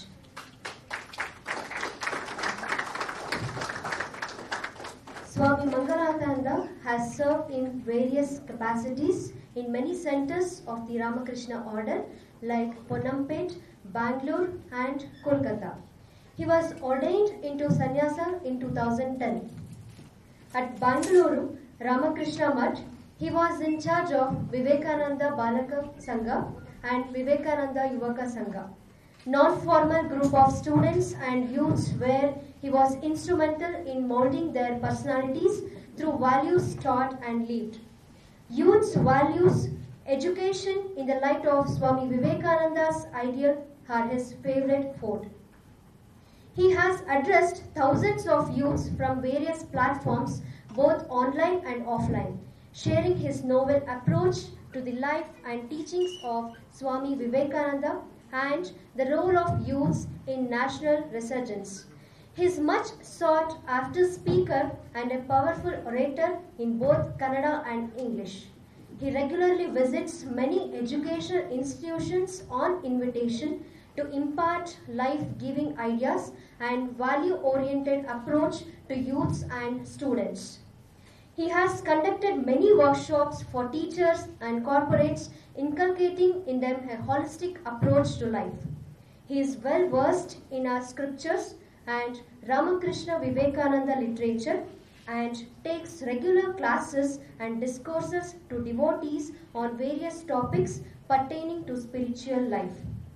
Swami Mangalanathananda has served in various capacities in many centers of the Ramakrishna order like Ponampet, Bangalore and Kolkata. He was ordained into sannyasa in two thousand ten. At Bangalore, Ramakrishna Mutt, he was in charge of Vivekananda Balaka Sangha and Vivekananda Yuvaka Sangha, non-formal group of students and youths where he was instrumental in molding their personalities through values taught and lived. Youths' values, education in the light of Swami Vivekananda's ideal are his favorite food. He has addressed thousands of youths from various platforms, both online and offline, sharing his novel approach to the life and teachings of Swami Vivekananda and the role of youths in national resurgence. He is much sought after speaker and a powerful orator in both Kannada and English. He regularly visits many educational institutions on invitation to impart life-giving ideas and value-oriented approach to youths and students. He has conducted many workshops for teachers and corporates, inculcating in them a holistic approach to life. He is well versed in our scriptures and Ramakrishna Vivekananda literature and takes regular classes and discourses to devotees on various topics pertaining to spiritual life.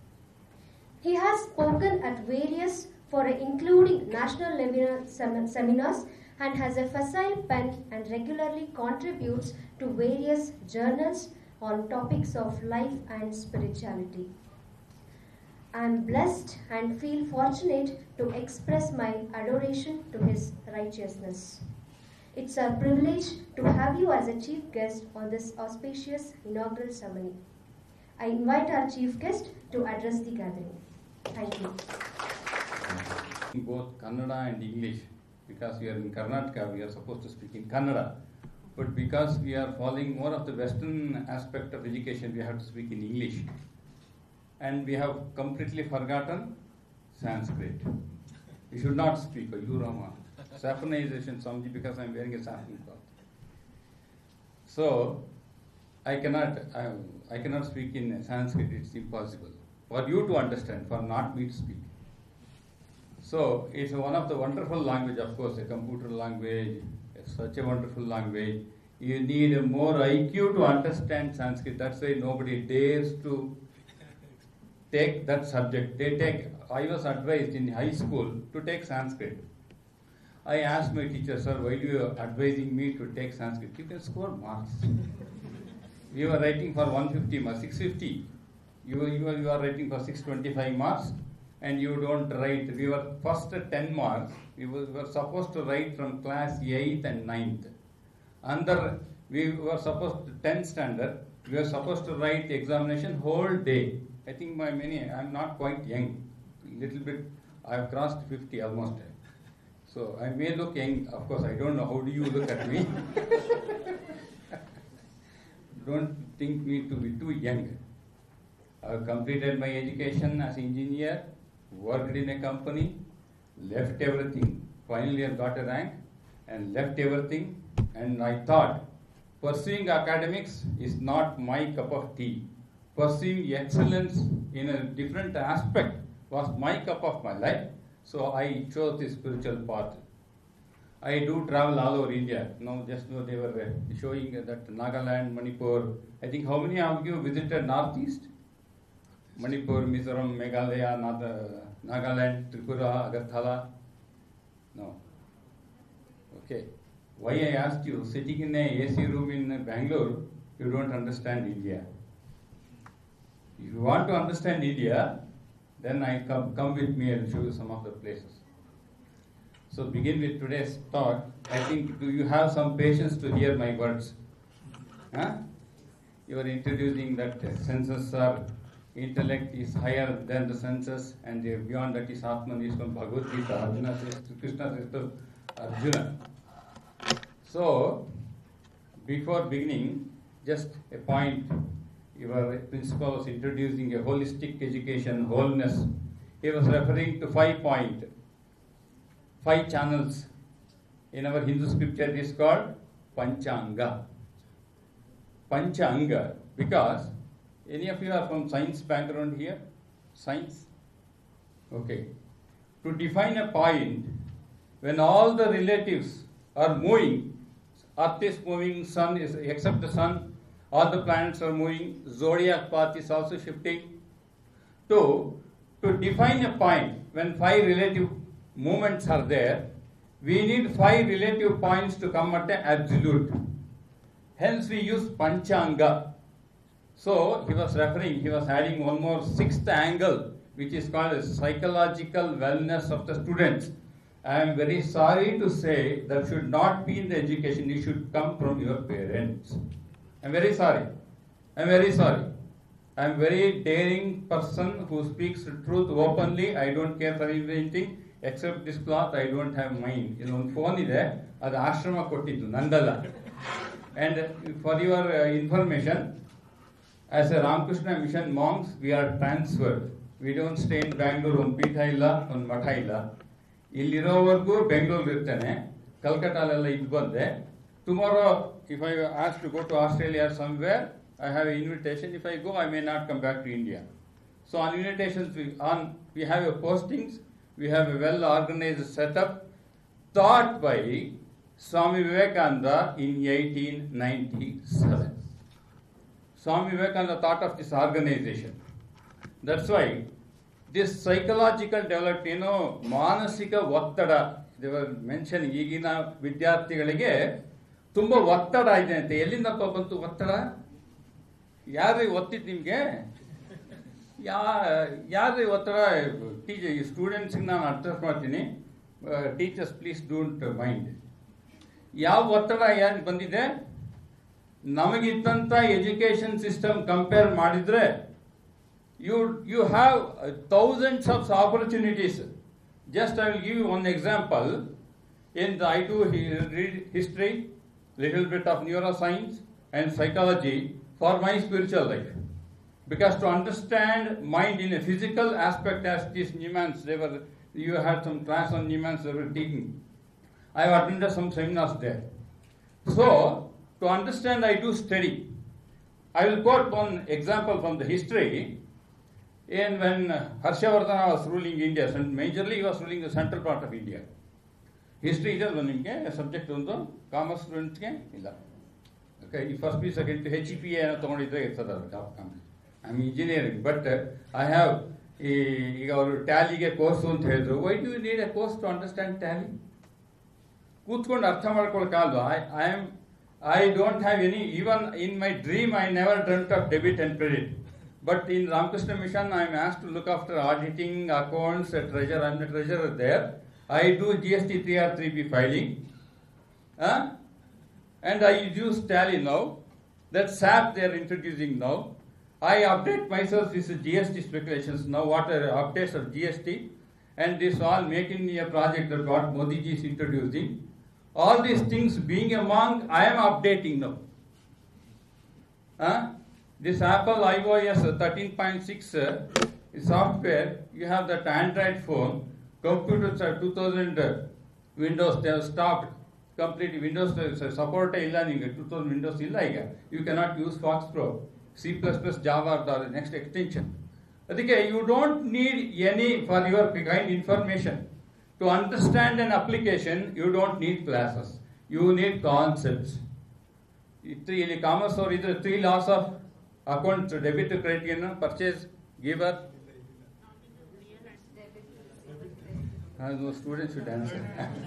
He has spoken at various for including national level seminars and has a facile pen and regularly contributes to various journals on topics of life and spirituality. I am blessed and feel fortunate to express my adoration to his righteousness. It's a privilege to have you as a chief guest on this auspicious inaugural ceremony. I invite our chief guest to address the gathering. Thank you. In both Kannada and English, because we are in Karnataka, we are supposed to speak in Kannada. But because we are following more of the Western aspect of education, we have to speak in English. And we have completely forgotten Sanskrit. We should not speak, or you Rama. Saffronization, Swamiji, because I am wearing a saffron cloth. So, I cannot, I, I cannot speak in Sanskrit, it's impossible. For you to understand, for not me to speak. So, it's one of the wonderful language, of course, a computer language, such a wonderful language. You need a more I Q to understand Sanskrit. That's why nobody dares to take that subject. They take, I was advised in high school to take Sanskrit. I asked my teacher, sir, why do you are advising me to take Sanskrit? You can score marks. We were writing for one hundred fifty marks, six hundred fifty. You, you, are, you are writing for six hundred twenty-five marks and you don't write. We were first ten marks. We were, we were supposed to write from class eighth and ninth. Under, we were supposed to, tenth standard, we were supposed to write examination whole day. I think my many, I am not quite young. Little bit, I have crossed fifty almost. So I may look young. Of course, I don't know. How do you look at me? Don't think me to be too young. I have completed my education as an engineer, worked in a company, left everything. Finally, I got a rank and left everything. And I thought, pursuing academics is not my cup of tea. Pursuing excellence in a different aspect was my cup of my life. So I chose the spiritual path. I do travel all over India. Now, just now they were uh, showing that Nagaland, Manipur. I think how many of you visited Northeast? Manipur, Mizoram, Meghalaya, Nagaland, Tripura, Agartala? No. Okay. Why I asked you, sitting in a A C room in Bangalore, you don't understand India. If you want to understand India, then I come, come with me and show you some of the places. So begin with today's talk. I think, do you have some patience to hear my words? Huh? You are introducing that senses are, intellect is higher than the senses, and beyond that is Atman is from Bhagavad Gita. Arjuna says to Krishna says to Arjuna. So, before beginning, just a point. Your principal was introducing a holistic education, wholeness. He was referring to five point, five channels. In our Hindu scripture, it is called Panchanga. Panchanga, because any of you are from science background here? Science? Okay. To define a point, when all the relatives are moving, Earth is moving, Sun is, except the Sun, all the planets are moving, zodiac path is also shifting. To, to define a point, when five relative movements are there, we need five relative points to come at an absolute. Hence we use Panchanga. So he was referring, he was adding one more sixth angle, which is called a psychological wellness of the students. I am very sorry to say that should not be in the education, it should come from your parents. I am very sorry. I am very sorry. I am very daring person who speaks the truth openly. I don't care for anything except this cloth. I don't have mind. You know, phone is there. That ashrama kottittu nandala. And for your uh, information, as a Ramakrishna Mission monks, we are transferred. We don't stay in Bangalore on Pitha illa, on Matha illa. Illirovargu Bangalore irtene. Calcutta alla iddu bande. Tomorrow, if I ask to go to Australia or somewhere, I have an invitation. If I go, I may not come back to India. So on invitations, we, on, we have a postings, we have a well-organized setup taught by Swami Vivekananda in eighteen ninety-seven. Swami Vivekananda thought of this organization. That's why this psychological development, you know, Manasika Vattada, they were mentioning, Igina Vidyarthigalige, ತುಂಬಾ ಒತ್ತಡ ಇದೆ ಅಂತ. ಎಲ್ಲಿಂದಪ್ಪ ಬಂತು ಒತ್ತಡ? ಯಾರು ಒತ್ತಿತ್ತು ನಿಮಗೆ? ಯಾ ಯಾರು ಒತ್ತಡ? ಟೀಚರ್ ಸ್ಟೂಡೆಂಟ್ಸ್ಗೆ ನಾನು ಅಡ್ರೆಸ್ ಮಾಡ್ತೀನಿ. Teachers please don't mind. ಯಾವ ಒತ್ತಡ ಯಾರು ಬಂದಿದೆ? ನಮಗಿದ್ದಂಥ ಎಜುಕೇಷನ್ ಸಿಸ್ಟಮ್ ಕಂಪೇರ್ ಮಾಡಿದರೆ you you have thousands of opportunities. Just I will give you one example. In I do read history, little bit of neuroscience and psychology for my spiritual life. Because to understand mind in a physical aspect, as these Niemans, they were, you had some class on Niemans they were taking. I have attended some seminars there. So, to understand, I do study. I will quote one example from the history. In when Harshavardhana was ruling India, and majorly he was ruling the central part of India. History ಇದೆ ಅಲ್ವ ನಿಮಗೆ subject ಒಂದು commerce ಸ್ಟೂಡೆಂಟ್ಸ್ಗೆ ಇಲ್ಲ. Okay, ಈ first P second P H P ಏನೋ ತೊಗೊಂಡಿದ್ರೆ ಇರ್ತದೆ ಅದು commerce. I am engineering, but I have ಈ ಈಗ ಅವರು ಟ್ಯಾಲಿಗೆ ಕೋರ್ಸು ಅಂತ ಹೇಳಿದ್ರು. Why do you need a course to understand tally? ಕೂತ್ಕೊಂಡು ಅರ್ಥ ಮಾಡ್ಕೊಳಕ್ಕಾಗಲ್ವಾ? I I am I don't have any, even in my dream I never dreamed of debit and credit. But in Ramakrishna Mission, I am asked to look after auditing, accounts, treasurer. I am the treasurer there. I do G S T three R three B filing, huh? And I use Tally now. That S A P they are introducing now. I update myself with the G S T speculations now. What are updates of G S T? And this all Make in India project that what Modi ji is introducing. All these things being among, I am updating now. Huh? This Apple iOS thirteen point six uh, software, you have that Android phone. Computers are two thousand uh, Windows, they have stopped completely. Windows support illa ninge two thousand Windows illa iga. You cannot use Fox Pro, C plus plus, Java or the next extension. Adike you don't need any for your kind information. To understand an application, you don't need classes. You need concepts. In commerce or either three laws of account, debit, credit, purchase, giver. No students should answer.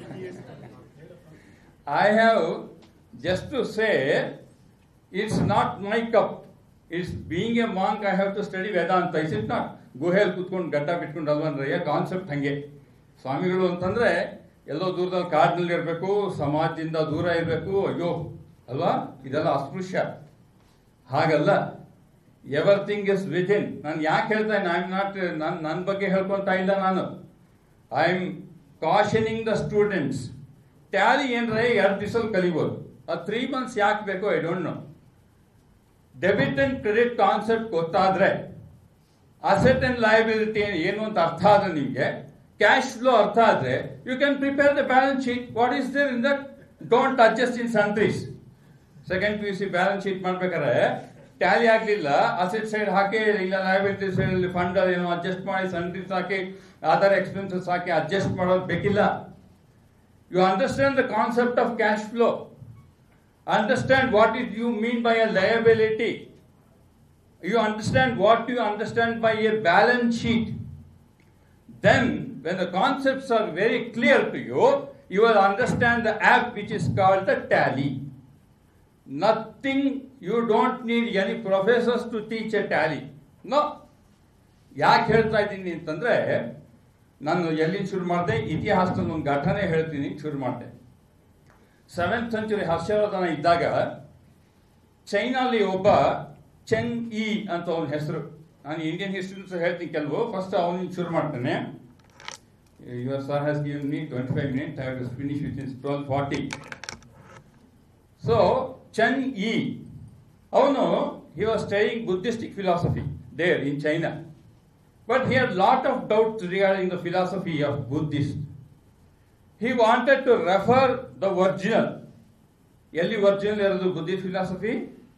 I have just to say, it's not my cup. It's being a monk, I have to study Vedanta. Is it not? ಗುಹೆಯಲ್ಲಿ ಕೂತ್ಕೊಂಡು ಗಡ್ಡ ಬಿಟ್ಕೊಂಡು ಅಲ್ವನ್ರಯ್ಯ concept ಹಂಗೆ. ಸ್ವಾಮಿಗಳು ಅಂತಂದ್ರೆ ಎಲ್ಲೋ ದೂರದಲ್ಲಿ ಕಾಡಿನಲ್ಲಿ ಇರಬೇಕು, ಸಮಾಜದಿಂದ ದೂರ ಇರಬೇಕು, ಅಯ್ಯೋ ಅಲ್ವಾ, ಇದೆಲ್ಲ ಅಸ್ಪೃಶ್ಯ. ಹಾಗಲ್ಲ, ಎವರಿಥಿಂಗ್ ಇಸ್ ವಿದಿನ್. ನಾನು ಯಾಕೆ ಹೇಳ್ತಾ ಇದ್ದೀನಿ, ಐ ಆಮ್ ನಾಟ್ ನನ್ನ ನನ್ನ ಬಗ್ಗೆ ಹೇಳ್ಕೊತಾ ಇಲ್ಲ ನಾನು. I am cautioning the students. Tally ಏನ್ರೆ ಎರಡು ದಿವಸಲ್ಲಿ ಕಲಿಬೋದು, ಅದು ತ್ರೀ ಮಂತ್ಸ್ ಯಾಕೆ ಬೇಕು I don't know. Debit and credit concept ಗೊತ್ತಾದ್ರೆ, ಅಸೆಟ್ ಅಂಡ್ ಲಯಬಿಲಿಟಿ ಏನು ಅಂತ ಅರ್ಥ ಆದ್ರೆ, ನಿಮಗೆ ಕ್ಯಾಶ್ ಫ್ಲೋ ಅರ್ಥ ಆದ್ರೆ, you can prepare the balance sheet. What is there in that? Don't adjust in sundries. Second P U C balance sheet ಮಾಡ್ಬೇಕಾದ್ರೆ tally ಆಗ್ಲಿಲ್ಲ, ಅಸೆಟ್ ಸೈಡ್ ಹಾಕಿ, ಇಲ್ಲ ಲಯಬಿಲಿಟಿ ಸೈಡ್ ಅಲ್ಲಿ ಫಂಡ್ ಏನೋ ಅಡ್ಜಸ್ಟ್ ಮಾಡಿ, ಸಂಟ್ರೀಸ್ ಹಾಕಿ, ಅದರ್ ಎಕ್ಸ್ಪೆನ್ಸಸ್ ಹಾಕಿ adjust ಮಾಡೋದು ಬೇಕಿಲ್ಲ. You understand the concept of cash flow. Understand what did you mean by a liability. You understand what you understand by a balance sheet. Then, when the concepts are very clear to you, you will understand the app which is called the tally. Nothing, you don't need any professors to teach a tally. No. ಯಾಕೆ ಹೇಳ್ತಾ ಇದ್ದೀನಿ ಅಂತಂದ್ರೆ, ನಾನು ಎಲ್ಲಿ ಶುರು ಮಾಡಿದೆ, ಇತಿಹಾಸದಲ್ಲಿ ಒಂದು ಘಟನೆ ಹೇಳ್ತೀನಿ, ಶುರು ಮಾಡಿದೆ. ಸೆವೆಂತ್ ಸೆಂಚುರಿ ಹರ್ಷವರ್ಧನ ಇದ್ದಾಗ ಚೈನಾಲಿ ಒಬ್ಬ ಚೆಂಗ್ ಇ ಅಂತ ಅವನ ಹೆಸರು. ನಾನು ಇಂಡಿಯನ್ ಹಿಸ್ಟ್ರಿ ಹೇಳ್ತೀನಿ ಕೆಲವು. ಫಸ್ಟ್ ಅವನಿಗೆ ಶುರು ಮಾಡ್ತೇನೆ. Your sir has given me twenty five minutes. I have to finish within twelve forty. So Cheng ಇ ಅವನು he was studying Buddhistic philosophy there in China. But he had lot of doubts regarding the philosophy of Buddhists. He wanted to refer the original. Elli original irodu Buddhist philosophy?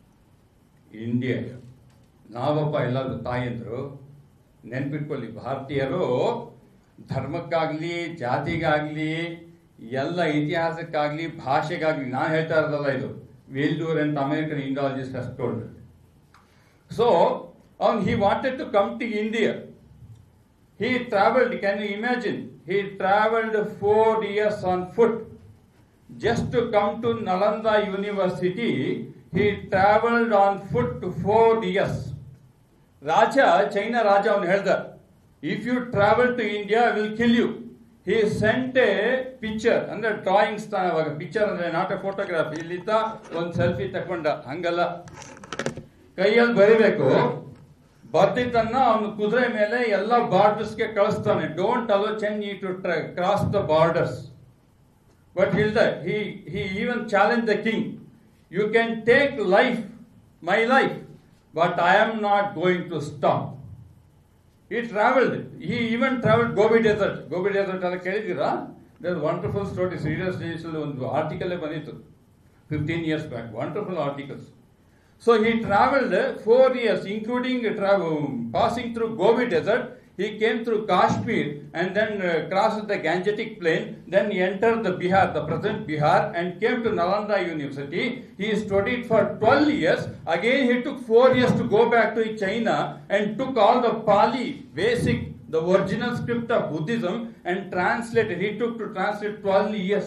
India. ನಾವಪ್ಪ ಎಲ್ಲರೂ ತಾಯಂದ್ರು ನೆನ್ಪಿಟ್ಕೊಳ್ಳಿ, ಭಾರತೀಯರು ಧರ್ಮಕ್ಕಾಗ್ಲಿ, ಜಾತಿಗಾಗ್ಲಿ, ಎಲ್ಲ ಇತಿಹಾಸಕ್ಕಾಗ್ಲಿ, ಭಾಷೆಗಾಗ್ಲಿ, ನಾನು ಹೇಳ್ತಾ ಇರೋದಲ್ಲ ಇದು, Will Durant and American Indologist has told. So ಅವನ್ he wanted to come to India. He traveled, can you imagine? He traveled four years on foot just to come to Nalanda University. He traveled on foot to four years. Raja, China Raja avanu helda, if you travel to India, I will kill you. He sent a picture, ಅಂದ್ರೆ drawings ತಾನವಾಗ, picture ಅಂದ್ರೆ not a photograph. ಇಲ್ಲಿದ್ದ ಒಂದು selfie ತಕೊಂಡ, ಹಂಗಲ್ಲ, ಕೈಯಲ್ಲಿ ಬರಿಬೇಕು. ಬರ್ದಿದ್ದನ್ನ ಅವನು ಕುದುರೆ ಮೇಲೆ ಎಲ್ಲ ಬಾರ್ಡರ್ಸ್ಗೆ ಕಳಿಸ್ತಾನೆ. Don't allow Cheng you to cross the borders. But ಹೇಳ್ದ, he he even challenge the king, you can take life, my life, but I am not going to stop. He traveled. He even traveled Gobi Desert. Gobi Desert alla kelidira? There's wonderful stories. Readers Digest ಒಂದು article ಬಂದಿತ್ತು fifteen years back. Wonderful articles. So he traveled four years, including travel, passing through Gobi Desert. He came through Kashmir and then uh, crossed the Gangetic Plain. Then he entered the Bihar, the present Bihar, and came to Nalanda University. He studied for twelve years. Again, he took four years to go back to China and took all the Pali, basic, the original script of Buddhism, and translated. He took to translate twelve years.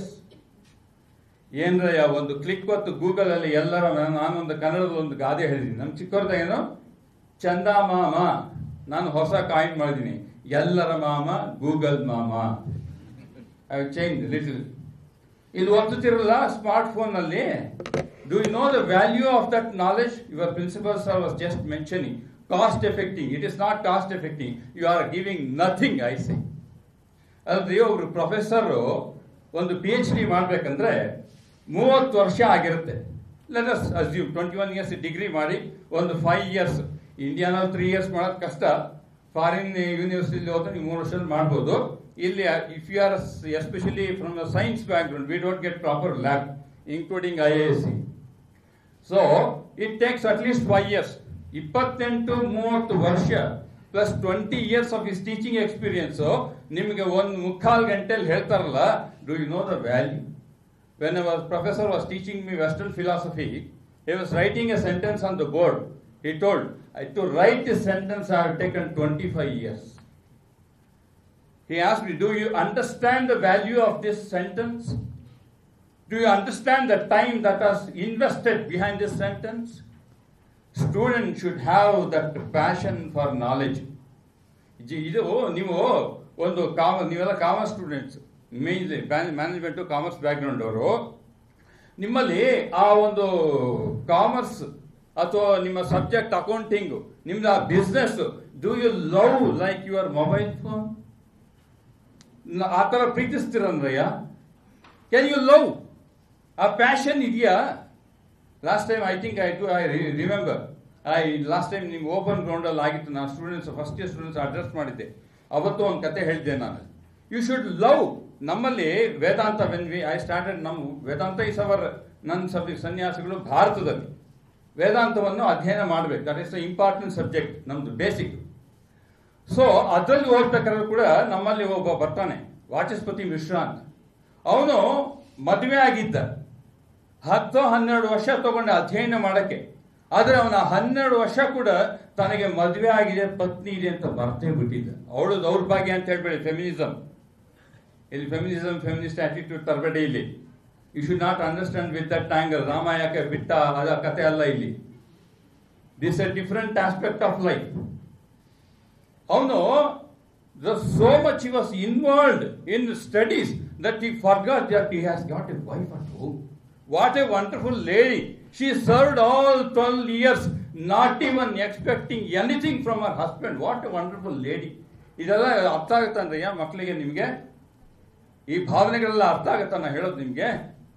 ಏನ್ರಯ್ಯ, ಒಂದು click ಹೊತ್ತು ಗೂಗಲಲ್ಲಿ ಎಲ್ಲರ, ನಾನೊಂದು ಕನ್ನಡದಲ್ಲಿ ಒಂದು ಗಾದೆ ಹೇಳಿದ್ದೀನಿ. ನಮ್ಮ ಚಿಕ್ಕವ್ರದಾಗೇನೋ ಚಂದ ಮಾಮ, ನಾನು ಹೊಸ ಕಾಯಿನ್ ಮಾಡಿದ್ದೀನಿ, ಎಲ್ಲರ ಮಾಮ ಗೂಗಲ್ ಮಾಮ. I change little. ಇದು ಒತ್ತುತ್ತಿರಲ್ಲ ಸ್ಮಾರ್ಟ್ ಫೋನ್ನಲ್ಲಿ. Do you know the value of that knowledge? Your principal sir was just mentioning cost effecting. It is not cost effecting. You are giving nothing, I say. Alright, ಒಬ್ರು professor ಒಂದು P H D ಮಾಡ್ಬೇಕಂದ್ರೆ ಮೂವತ್ತು ವರ್ಷ ಆಗಿರುತ್ತೆ. Let us assume twenty one years degree ಮಾಡಿ ಒಂದು five years. ಇಂಡಿಯಾನಲ್ಲಿ three years ಮಾಡೋದು ಕಷ್ಟ. ಫಾರಿನ್ ಯೂನಿವರ್ಸಿಟಿಲಿ ಹೋದ್ರೆ ನೀವು ಮೂರು ವರ್ಷದಲ್ಲಿ ಮಾಡ್ಬೋದು. ಇಲ್ಲಿ if you are especially from the science background, we don't get proper lab including I A S C. So it takes at least five years. ಇಪ್ಪತ್ತೆಂಟು ಮೂವತ್ತು ವರ್ಷ plus twenty years of his teaching experience ನಿಮಗೆ ಒಂದು ಮುಕ್ಕಾಲು ಗಂಟೆಯಲ್ಲಿ ಹೇಳ್ತಾರಲ್ಲ, do you know the value? When our professor was teaching me western philosophy, he was writing a sentence on the board. He told, to write this sentence I have taken twenty-five years. He asked me, do you understand the value of this sentence? Do you understand the time that was invested behind this sentence? Students should have that passion for knowledge. ಇದು ನೀವು ಒಂದು ಕಾಮ ನೀವೆಲ್ಲ commerce students, main management commerce background ಅವರು, ನಿಮ್ಮಲ್ಲಿ ಆ ಒಂದು commerce ಅಥವಾ ನಿಮ್ಮ ಸಬ್ಜೆಕ್ಟ್ ಅಕೌಂಟಿಂಗ್, ನಿಮ್ದು ಆ business, do you love like your mobile phone? ಆ ಥರ ಪ್ರೀತಿಸ್ತೀರನ್ರಯ್ಯ? Can you love? ಆ ಪ್ಯಾಷನ್ ಇದೆಯಾ? Last time I think I to I remember I last time ನಿಮ್ಗೆ ಓಪನ್ ಗ್ರೌಂಡಲ್ಲಿ ಆಗಿತ್ತು, ನಾನು students first year students address ಮಾಡಿದ್ದೆ. ಅವತ್ತು ಒಂದು ಕತೆ ಹೇಳಿದ್ದೆ ನಾನು. You should love. ನಮ್ಮಲ್ಲಿ Vedanta when we I started, ನಮ್ಮ ವೇದಾಂತ ಇಸ್ ಅವರ್, ನನ್ನ ಸಬ್ಜೆಕ್ಟ್ ಸನ್ಯಾಸಿಗಳು ಭಾರತದಲ್ಲಿ ವೇದಾಂತವನ್ನು ಅಧ್ಯಯನ ಮಾಡಬೇಕು. That is the important subject, ನಮ್ದು ಬೇಸಿಕ್. ಸೊ ಅದರಲ್ಲಿ ಹೋಗ್ಬೇಕಾದ್ರೂ ಕೂಡ ನಮ್ಮಲ್ಲಿ ಒಬ್ಬ ಬರ್ತಾನೆ, ವಾಚಸ್ಪತಿ ಮಿಶ್ರಾ ಅಂತ. ಅವನು ಮದುವೆ ಆಗಿದ್ದ, ಹತ್ತು ಹನ್ನೆರಡು ವರ್ಷ ತಗೊಂಡು ಅಧ್ಯಯನ ಮಾಡಕ್ಕೆ. ಆದರೆ ಅವನ ಹನ್ನೆರಡು ವರ್ಷ ಕೂಡ ತನಗೆ ಮದುವೆ ಆಗಿದೆ, ಪತ್ನಿ ಇದೆ ಅಂತ ಬರ್ತೇ ಬಿಟ್ಟಿದ್ದ. ಅವಳು ದೌರ್ಭಾಗ್ಯ ಅಂತ ಹೇಳ್ಬೇಡಿ, ಫೆಮಿನಿಸಮ್ ಇಲ್ಲಿ ಫೆಮಿನಿಸಮ್ ಫೆಮಿನಿಸ್ಟ್ ಆಟಿಟ್ಯೂಡ್ ತರಬೇಡಿ ಇಲ್ಲಿ. You should not understand with that angle. Rama ಯಾಕೆ ಬಿಟ್ಟ ಅದ ಕತೆ ಅಲ್ಲ ಇಲ್ಲಿ. This a different aspect of life. ಅವನು so much he was involved in studies that he forgot that he has got a wife at home. What a wonderful lady. She served all twelve years, not even expecting anything from her husband. What a wonderful lady. ಇದೆಲ್ಲ ಅರ್ಥ ಆಗುತ್ತಂದ್ರಯ್ಯ ಮಕ್ಕಳಿಗೆ? ನಿಮಗೆ ಈ ಭಾವನೆಗಳೆಲ್ಲ ಅರ್ಥ ಆಗುತ್ತಾ ನಾ ಹೇಳೋದು ನಿಮಗೆ?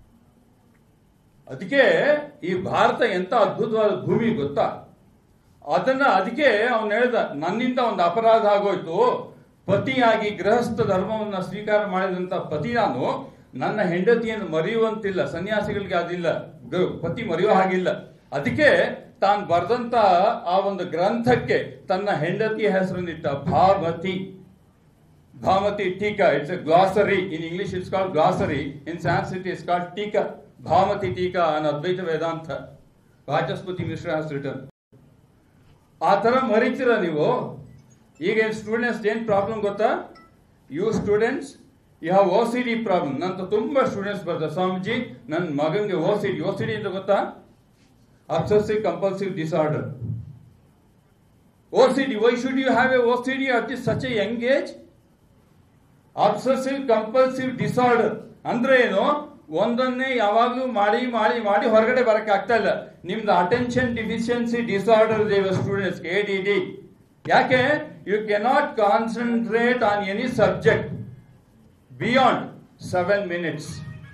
ಅದಕ್ಕೆ ಈ ಭಾರತ ಎಂತ ಅದ್ಭುತವಾದ ಭೂಮಿ ಗೊತ್ತಾ? ಅದನ್ನ ಅದಕ್ಕೆ ಅವನು ಹೇಳ್ದ, ನನ್ನಿಂದ ಒಂದು ಅಪರಾಧ ಆಗೋಯ್ತು. ಪತಿಯಾಗಿ ಗೃಹಸ್ಥ ಧರ್ಮವನ್ನು ಸ್ವೀಕಾರ ಮಾಡಿದಂತ ಪತಿ ನಾನು, ನನ್ನ ಹೆಂಡತಿಯನ್ನು ಮರೆಯುವಂತಿಲ್ಲ. ಸನ್ಯಾಸಿಗಳಿಗೆ ಅದಿಲ್ಲ, ಪತಿ ಮರೆಯೋ ಹಾಗಿಲ್ಲ. ಅದಕ್ಕೆ ತಾನು ಬರೆದಂತ ಆ ಒಂದು ಗ್ರಂಥಕ್ಕೆ ತನ್ನ ಹೆಂಡತಿಯ ಹೆಸರನ್ನಿಟ್ಟ, Bhamati. Bhamati tika. It's a glossary. In English it's called glossary, in Sanskrit it's called tika. Bhamati tika on Advaita Vedanta. Vachaspati Mishra has written. ಆ ತರ ಮರಿತೀರ ನೀವು? ಈಗ ಸ್ಟೂಡೆಂಟ್ಸ್ ಏನ್ ಪ್ರಾಬ್ಲಮ್ ಗೊತ್ತಾ? You students you have O C D problem. ನಂತ ತುಂಬಾ ಸ್ಟೂಡೆಂಟ್ಸ್ ಬರ್ತಾರೆ, ಸ್ವಾಮೀಜಿ ನನ್ನ ಮಗನಿಗೆ O C D. O C D ಅಂತ ಗೊತ್ತಾ? Obsessive compulsive disorder. O C D. Why should you have a O C D at this such a young age? Obsessive compulsive disorder ಅಂದ್ರೆ ಏನು? ಒಂದನ್ನೇ ಯಾವಾಗ್ಲೂ ಮಾಡಿ ಮಾಡಿ ಮಾಡಿ ಹೊರಗಡೆ ಬರಕ್ಕೆ ಆಗ್ತಾ ಇಲ್ಲ. ನಿಮ್ದು ಅಟೆನ್ಷನ್ ಡಿಫಿಷಿಯನ್ಸಿ ಡಿಸಾರ್ಡರ್ ದೇವ ಸ್ಟೂಡೆಂಟ್ಸ್, ಎ ಡಿ ಡಿ. ಯಾಕೆ? You cannot concentrate on any subject beyond seven minutes.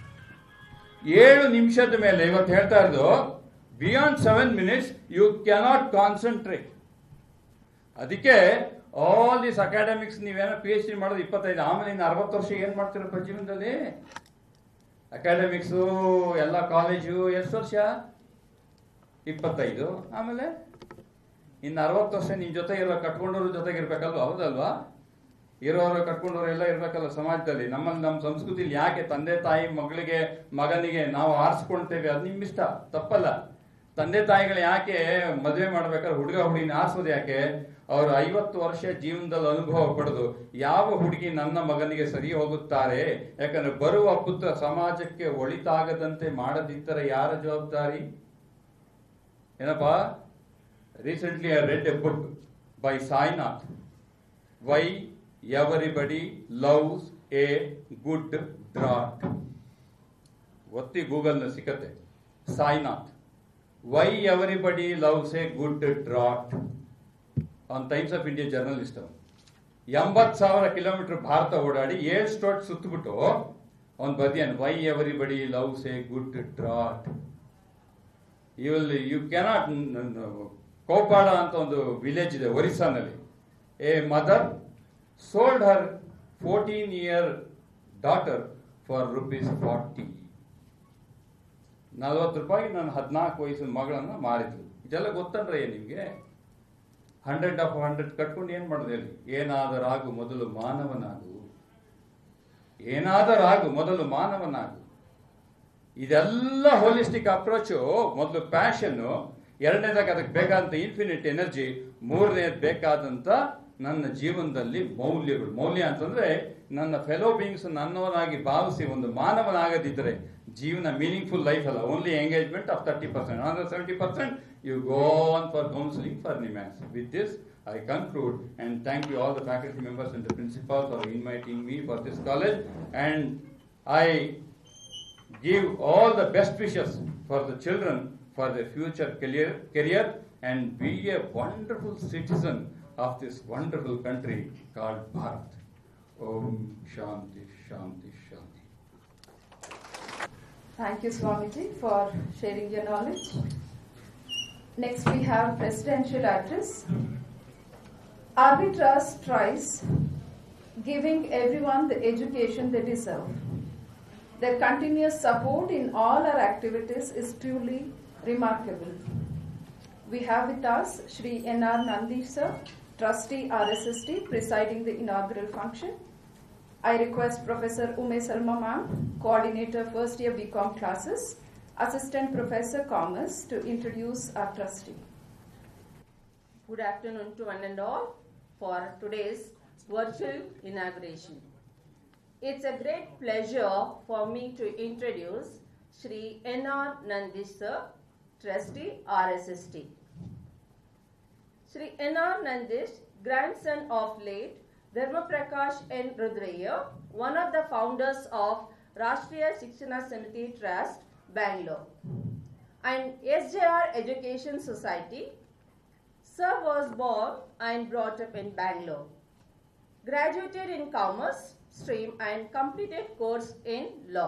ಏಳು ನಿಮಿಷದ ಮೇಲೆ ಇವತ್ತು ಹೇಳ್ತಾ ಇರೋದು, beyond seven minutes you cannot concentrate. ಅದಕ್ಕೆ ಆಲ್ ದಿಸ್ ಅಕಾಡೆಮಿಕ್ಸ್ ನೀವೇನೋ ಪಿ ಎಚ್ ಡಿ ಮಾಡೋದು ಇಪ್ಪತ್ತೈದು, ಆಮೇಲೆ ಇನ್ನು ಅರವತ್ತು ವರ್ಷ ಏನ್ ಮಾಡ್ತೀರಪ್ಪ ಜೀವನದಲ್ಲಿ? ಅಕಾಡೆಮಿಕ್ಸು ಎಲ್ಲ ಕಾಲೇಜು ಎಷ್ಟು ವರ್ಷ? ಇಪ್ಪತ್ತೈದು. ಆಮೇಲೆ ಇನ್ನು ಅರವತ್ತು ವರ್ಷ ನಿನ್ ಜೊತೆ ಇರೋ ಕಟ್ಕೊಂಡವ್ರ ಜೊತೆಗೆ ಇರ್ಬೇಕಲ್ವಾ? ಹೌದಲ್ವಾ? ಇರೋರು ಕಟ್ಕೊಂಡವ್ರು ಎಲ್ಲ ಇರ್ಬೇಕಲ್ಲ ಸಮಾಜದಲ್ಲಿ. ನಮ್ಮಲ್ಲಿ ನಮ್ಮ ಸಂಸ್ಕೃತಿಲಿ ಯಾಕೆ ತಂದೆ ತಾಯಿ ಮಗಳಿಗೆ ಮಗನಿಗೆ ನಾವು ಆರಿಸ್ಕೊಳ್ತೇವೆ? ಅದು ನಿಮ್ಮಿಷ್ಟ, ತಪ್ಪಲ್ಲ. ತಂದೆ ತಾಯಿಗಳು ಯಾಕೆ ಮದುವೆ ಮಾಡ್ಬೇಕಾದ್ರೆ ಹುಡುಗ ಹುಡುಗಿನ ಆರಿಸೋದು ಯಾಕೆ? ಅವರು ಐವತ್ತು ವರ್ಷ ಜೀವನದಲ್ಲಿ ಅನುಭವ ಪಡೆದು ಯಾವ ಹುಡುಗಿ ನನ್ನ ಮಗನಿಗೆ ಸರಿ ಹೋಗುತ್ತಾರೆ, ಯಾಕಂದ್ರೆ ಬರುವ ಪುತ್ರ ಸಮಾಜಕ್ಕೆ ಒಳಿತಾಗದಂತೆ ಮಾಡದಿದ್ದರೆ ಯಾರ ಜವಾಬ್ದಾರಿ? ಏನಪ್ಪಾ? Recently I read a book by Sainath, why everybody loves a good drought. ಒತ್ತಿ ಗೂಗಲ್ನ ಸಿಕ್ಕತ್ತೆ. Sainath, why everybody loves a good drought. On Times of India journalist. ಎಂಬತ್ ಸಾವಿರ ಕಿಲೋಮೀಟರ್ ಭಾರತ ಓಡಾಡಿ ಏಳು ಸ್ಟೇಟ್ ಸುತ್ತಬಿಟ್ಟು ಅವ್ನು ಬದಿಯನ್, why everybody loves a good drought. You will you cannot. Kopada ಅಂತ ಒಂದು ವಿಲೇಜ್ ಇದೆ ಒರಿಸ್ಸಾನಲ್ಲಿ. A mother sold her fourteen year daughter for rupees forty. ನಲ್ವತ್ತು ರೂಪಾಯಿ ನನ್ನ ಹದಿನಾಲ್ಕು ವಯಸ್ಸಿನ ಮಗಳನ್ನ ಮಾರಿದ್ರು. ಇದೆಲ್ಲ ಗೊತ್ತಂದ್ರೆ ನಿಮ್ಗೆ? ಹಂಡ್ರೆಡ್ ಆಫ್ ಹಂಡ್ರೆಡ್ ಕಟ್ಕೊಂಡು ಏನು ಮಾಡೋದು ಹೇಳಿ? ಏನಾದರಾಗು ಮೊದಲು ಮಾನವನಾಗು, ಏನಾದರಾಗು ಮೊದಲು ಮಾನವನಾಗು. ಇದೆಲ್ಲ ಹೋಲಿಸ್ಟಿಕ್ ಅಪ್ರೋಚು. ಮೊದಲು ಪ್ಯಾಷನ್ನು, ಎರಡನೇದಾಗಿ ಅದಕ್ಕೆ ಬೇಕಾದಂಥ ಇನ್ಫಿನಿಟ್ ಎನರ್ಜಿ, ಮೂರನೇದು ಬೇಕಾದಂಥ ನನ್ನ ಜೀವನದಲ್ಲಿ ಮೌಲ್ಯಗಳು. ಮೌಲ್ಯ ಅಂತಂದ್ರೆ ನನ್ನ ಫೆಲೋ ಬೀಯಿಂಗ್ಸ್ ನನ್ನವನಾಗಿ ಭಾವಿಸಿ ಒಂದು ಮಾನವನಾಗದಿದ್ದರೆ ಜೀವನ ಮೀನಿಂಗ್ಫುಲ್ ಲೈಫ್ ಅಲ್ಲ. Only engagement of thirty percent, another seventy percent you go on for counseling for Nimas. With this I conclude and thank you all the faculty members and the principal for inviting me for this college, and I give all the best wishes for the children for their future career, career and be a wonderful citizen of this wonderful country called Bharat. Om Shanti Shanti Shanti. Thank you, Swamiji, for sharing your knowledge. Next, we have presidential address. R V Trust tries giving everyone the education they deserve. Their continuous support in all our activities is truly remarkable. We have with us Shri N R Nandish Sir, Trustee R S S T, presiding the inaugural function. I request Professor Ume Salma Ma'am, Coordinator First Year B Com Classes, Assistant Professor Commerce, to introduce our trustee. Good afternoon to one and all for today's virtual inauguration. It's a great pleasure for me to introduce Shri N R Nandish Sir, Trustee R S S T. Shri N R Nandish, grandson of late Dharma Prakash N. Rudraya, one of the founders of Rashtriya Shikshana Samiti Trust, Bangalore, and S J R Education Society. Sir was born and brought up in Bangalore. Graduated in Commerce stream and completed course in law.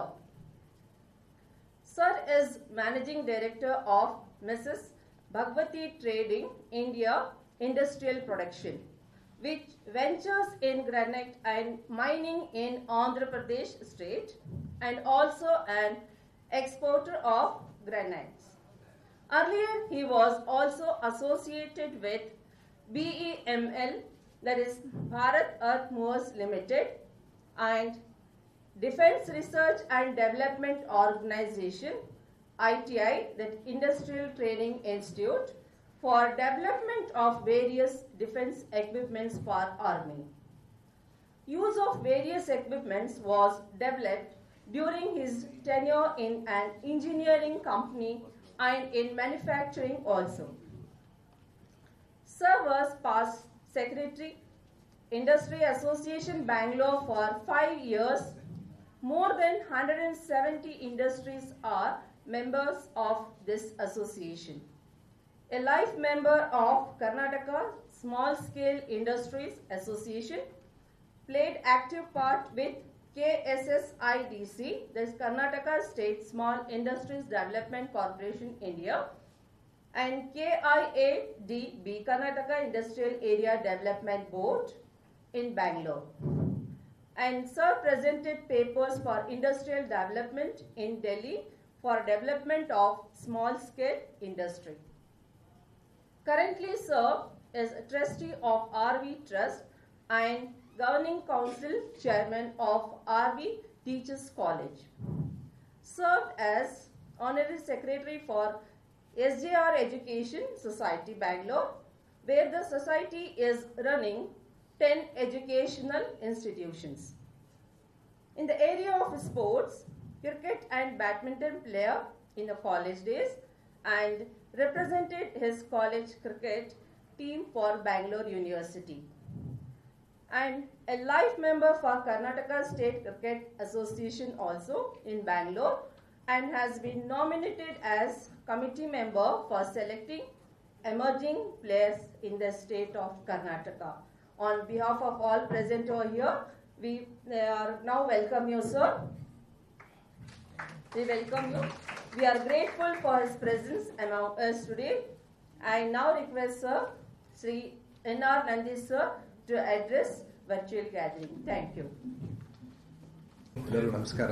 Sir is Managing Director of Missus Bhagwati Trading India Industrial Production, which ventures in granite and mining in Andhra Pradesh state, and also an exporter of granites. Earlier, he was also associated with B E M L, that is Bharat Earth Movers Limited, and Defense Research and Development Organization, I T I, that Industrial Training Institute, for development of various defense equipments for Army. Use of various equipments was developed during his tenure in an engineering company and in manufacturing also. Sir was past Secretary, Industry Association Bangalore for five years. More than one hundred seventy industries are members of this association. A life member of Karnataka Small Scale Industries Association, played active part with K S S I D C, that is Karnataka State Small Industries Development Corporation, India, and K I A D B, Karnataka Industrial Area Development Board in Bangalore. And Sir presented papers for industrial development in Delhi for development of small scale industry. Currently, Sir is a trustee of R V Trust and Governing Council Chairman of R V Teachers College. Served as Honorary Secretary for S J R Education Society, Bangalore, where the society is running ten educational institutions. In the area of sports, cricket and badminton player in the college days, and represented his college cricket team for Bangalore University. And a life member for Karnataka State Cricket Association also in Bangalore, and has been nominated as committee member for selecting emerging players in the state of Karnataka. On behalf of all present over here, we are now welcome you, sir. We welcome you. We are grateful for his presence among us today. I now request Sir Sri N R Nandish Sir to address virtual gathering. Thank you. ಎಲ್ಲರಿಗೂ ನಮಸ್ಕಾರ.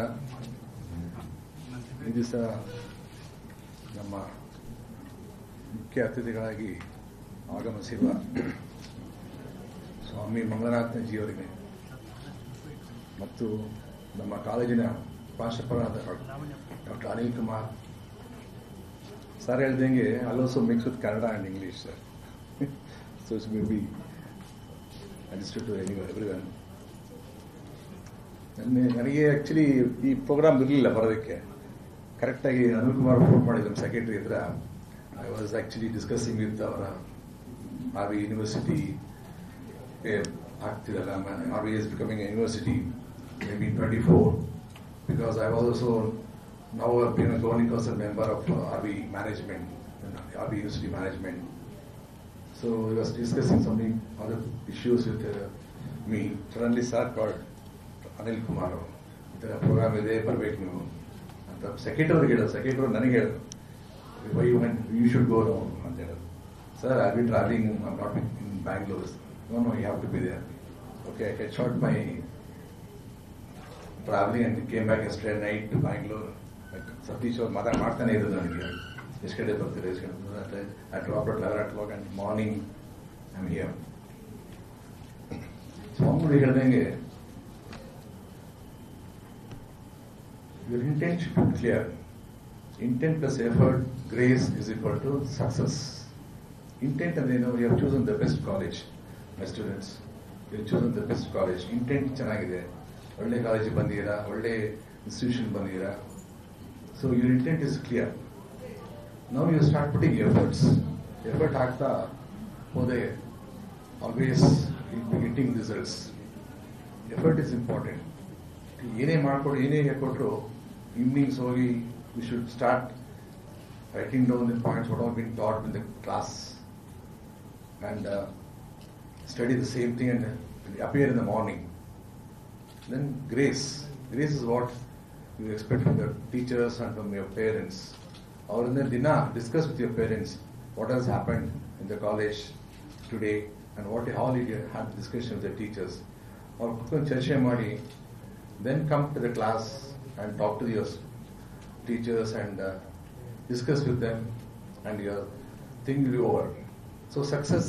ಈ ದಿವಸ ನಮ್ಮ ಮುಖ್ಯ ಅತಿಥಿಗಳಾಗಿ ಆಗಮಿಸಿರುವ ಸ್ವಾಮಿ ಮಂಗಳನಾಥಜಿಯವರಿಗೆ ಮತ್ತು ನಮ್ಮ ಕಾಲೇಜಿನ ಪ್ರಾಂಶುಪಾಲರಾದ ಡಾಕ್ಟರ್ ಅನಿಲ್ ಕುಮಾರ್ ಸರ್ ಹೇಳ್ದಂಗೆ I also mix with Kannada and English sir so it's may be understood to any everyone. ನನಗೆ ಆ್ಯಕ್ಚುಲಿ ಈ ಪ್ರೋಗ್ರಾಮ್ ಇರಲಿಲ್ಲ ಬರೋದಕ್ಕೆ. ಕರೆಕ್ಟಾಗಿ ಅನಿಲ್ ಕುಮಾರ್ ಫೋನ್ ಮಾಡಿದ್ರು ನಮ್ಮ ಸೆಕ್ರೆಟರಿ ಹತ್ರ. I was actually discussing with ಅವರ ಆರ್ ವಿ ಯೂನಿವರ್ಸಿಟಿ ಆಗ್ತಿದಲ್ಲ, R V is becoming a university may be twenty four because I was also now I have been a governing council member of uh, R V management, R V university management. So he was discussing some other issues with uh, me. Suddenly sir called Anil Kumar. The program is there, perfect. And the secretary gave secretary ನನಗೆ why you went, you should go now. Sir, I have been traveling, I am not in Bangalore. No, no, you have to be there. Okay, I cut short my traveling and came back yesterday night to Bangalore. Satish ಅವ್ರು ಮಾತಾಡಿ ಮಾಡ್ತಾನೆ ಇರೋದು ನನಗೆ, ಎಷ್ಟು ಕಡೆ ಬರ್ತೀರಾ ಎಷ್ಟು ಕಡೆ I drop at eleven o'clock and morning I am here. Swami ಹೇಳ್ದಂಗೆ your intent should be clear. Intent plus effort grace is equal to success. Intent ಅಂದ್ರೇನು? You have chosen the best college. My students, you have chosen the best college. Intent ಚೆನ್ನಾಗಿದೆ, ಒಳ್ಳೆ ಕಾಲೇಜಿಗೆ ಬಂದಿದ್ದೀರಾ, ಒಳ್ಳೆ institution ಬಂದಿದ್ದೀರಾ. So your intent is clear. Now you start putting efforts. Effort ಆಗ್ತಾ ಹೋದೆ always you'll be getting results. Effort is important. ಏನೇ ಮಾಡ್ಕೊಡು, ಏನೇ ಕೊಟ್ಟರು ಈವ್ನಿಂಗ್ಸ್ ಹೋಗಿ we should start writing down the points what have been taught in the class and uh, study the same thing and appear in the morning. Then grace. Grace is what you expect from your teachers and from your parents. Or in the dinner, discuss with your parents what has happened in the college today and what how you had discussion with the teachers. Or charshe maadi, then come to the class and talk to your teachers and uh, discuss with them, and your thing will be over. So success,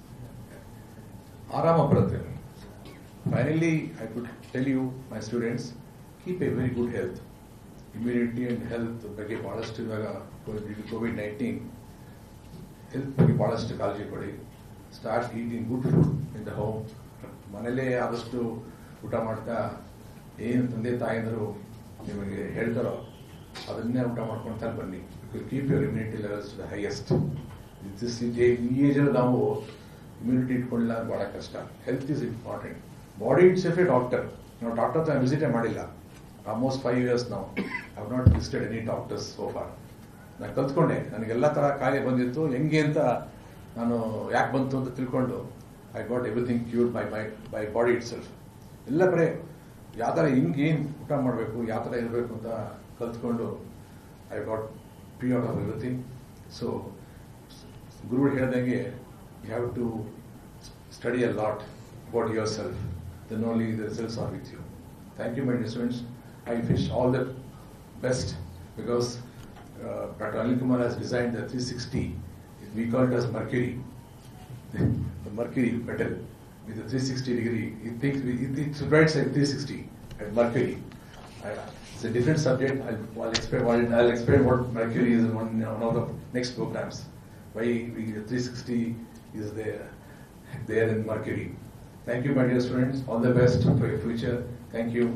arama barutte. Finally, I could tell you, my students, keep a very good health. Immunity and health ಬಗ್ಗೆ ಭಾಳಷ್ಟು ಇವಾಗ Covid nineteen health ಬಗ್ಗೆ ಭಾಳಷ್ಟು ಕಾಳಜಿ ಕೊಡಿ. Start eating good food in the home. ಮನೇಲೇ ಆದಷ್ಟು ಊಟ ಮಾಡ್ತಾ ಏನು ತಂದೆ ತಾಯಂದರು ನಿಮಗೆ ಹೇಳ್ತಾರೋ ಅದನ್ನೇ ಊಟ ಮಾಡ್ಕೊಳ್ತಾ ಬನ್ನಿ. You keep your immunity levels to the highest. This ಈ ಏಜಲ್ಲಿ ನಾವು ಇಮ್ಯುನಿಟಿ ಇಟ್ಕೊಳ್ಳಿಲ್ಲ ಭಾಳ ಕಷ್ಟ. Health is important. Body itself a doctor. ನಾವು ಡಾಕ್ಟರ್ ಹತ್ರ ವಿಸಿಟೇ ಮಾಡಿಲ್ಲ. ಆಲ್ಮೋಸ್ಟ್ ಫೈವ್ ಇಯರ್ಸ್ ನಾವು I have not visited any doctors so far. ನಾನು ಕಲ್ತ್ಕೊಂಡೆ, ನನಗೆಲ್ಲ ಥರ ಕಾಯಿಲೆ ಬಂದಿತ್ತು, ಹೆಂಗೆ ಅಂತ ನಾನು ಯಾಕೆ ಬಂತು ಅಂತ ತಿಳ್ಕೊಂಡು I got everything cured by by by body itself. ಎಲ್ಲ ಕಡೆ ಯಾವ ಥರ ಹಿಂಗೆ ಏನು ಊಟ ಮಾಡಬೇಕು, ಯಾವ ಥರ ಇರಬೇಕು ಅಂತ ಕಲ್ತ್ಕೊಂಡು I got free out of everything. So ಗುರು ಹೇಳ್ದಂಗೆ you have to study a lot about yourself, then only the results are with you. Thank you, my dear students. I wish all the best because uh, Doctor Anil Kumar has designed the three sixty. We call it as Mercury, the Mercury metal with the three sixty degree. It thinks it, it writes like three sixty at Mercury. I, it's a different subject. I'll, I'll explain. I'll, I'll explain what Mercury is in one, one of the next programs. Why we, the three sixty is there, there in Mercury. Thank you, my dear students. All the best for your future. Thank you.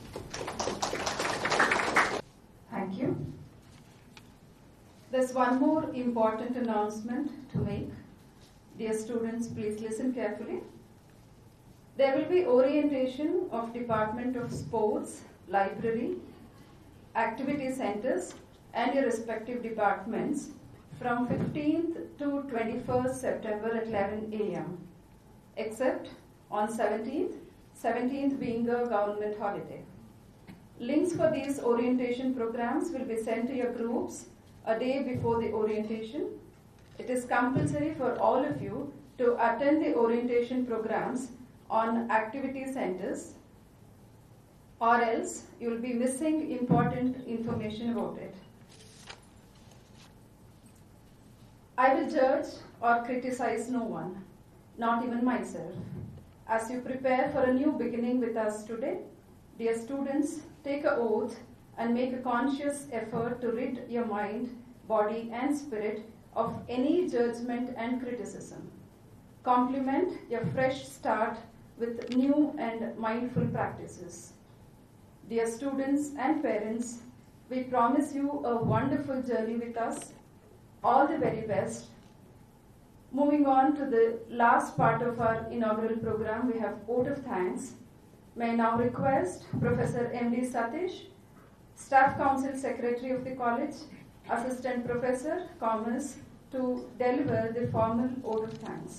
Thank you. There's one more important announcement to make. Dear students, please listen carefully. There will be orientation of Department of Sports, Library, Activity Centers and your respective departments from fifteenth to twenty-first September at eleven a m except on seventeenth, seventeenth being a government holiday. Links for these orientation programs will be sent to your groups a day before the orientation. It is compulsory for all of you to attend the orientation programs on activity centers, or else you will be missing important information about it. I will judge or criticize no one, not even myself. As you prepare for a new beginning with us today, dear students, take an oath and make a conscious effort to rid your mind, body, and spirit of any judgment and criticism. Complement your fresh start with new and mindful practices. Dear students and parents, we promise you a wonderful journey with us. All the very best. Moving on to the last part of our inaugural program, we have vote of thanks. May I now request Professor M D Satish, Staff Council Secretary of the College, Assistant Professor, Commerce, to deliver the formal vote of thanks.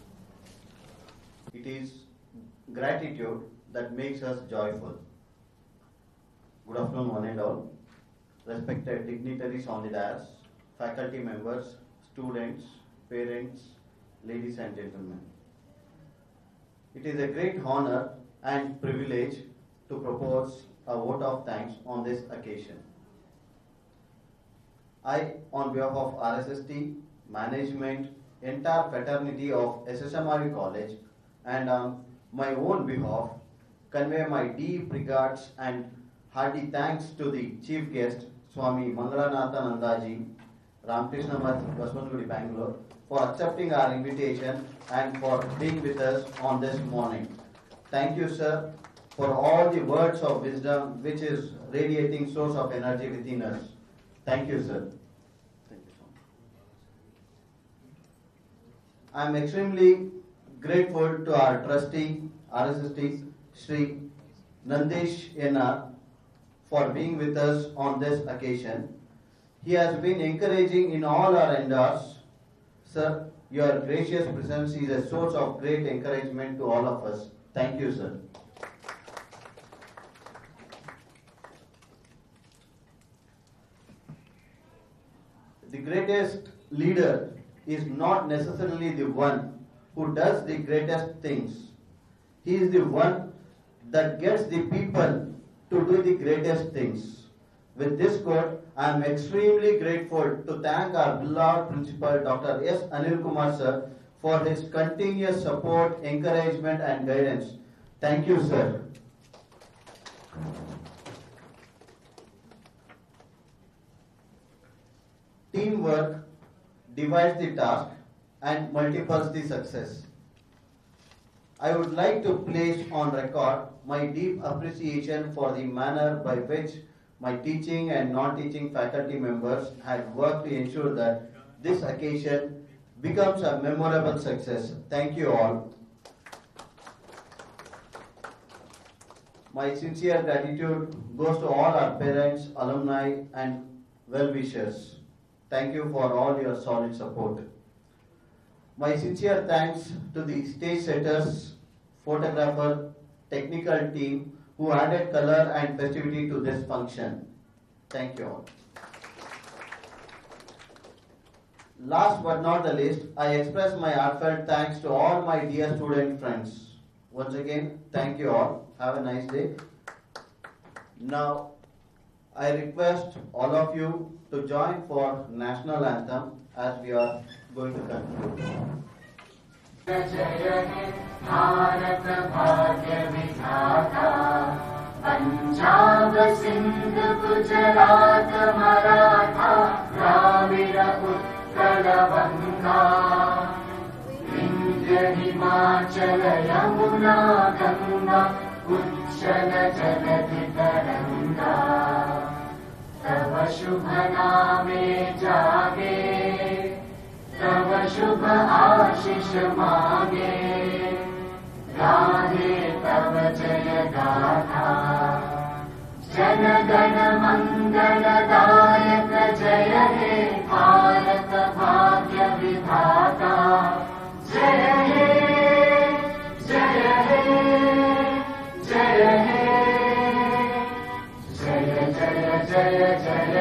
It is gratitude that makes us joyful. Good afternoon, one and all. Respected dignitaries on the dais, faculty members, students, parents, ladies and gentlemen. It is a great honor and privilege to propose a vote of thanks on this occasion. I, on behalf of R S S T, management, entire fraternity of S S M R U College, and on my own behalf, convey my deep regards and hearty thanks to the chief guest, Swami Mangalanatha Nandaji, Ramakrishna Math, Baswantagudi, Bangalore, for accepting our invitation and for being with us on this morning. Thank you, sir, for all the words of wisdom which is radiating source of energy within us. Thank you, sir. Thank you so much. I am extremely grateful to our trustee, R S S T, Shri Nandesh N R, for being with us on this occasion. He has been encouraging in all our endeavors. Sir, your gracious presence is a source of great encouragement to all of us. Thank you, sir. The greatest leader is not necessarily the one who does the greatest things. He is the one that gets the people to do the greatest things. With this quote, I am extremely grateful to thank our beloved principal, Doctor S. Anil Kumar sir, for his continuous support, encouragement and guidance. Thank you, sir. Teamwork divides the task and multiples the success. I would like to place on record my deep appreciation for the manner by which my teaching and non-teaching faculty members had worked to ensure that this occasion becomes a memorable success. Thank you all. My sincere gratitude goes to all our parents, alumni and well-wishers. Thank you for all your solid support. My sincere thanks to the stage setters, photographer, technical team who added color and festivity to this function. Thank you all. Last but not the least, I express my heartfelt thanks to all my dear student friends. Once again, thank you all. Have a nice day. Now, I request all of you to join for national anthem as we are going to conclude. Bharat भाग्य विधाता पंजाब सिंध गुजरात मराठा द्राविड़ उत्कल बंगा विंध्य हिमाचल यमुना गंगा उच्चल जलधि तरंगा तव शुभ नामे जागे तव शुभ आशीष मांगे गाहे तव जय गाथा जन गण मंगल दायक जय हे भारत भाग्य विधाता जय हे जय हे जय हे जय जय जय जय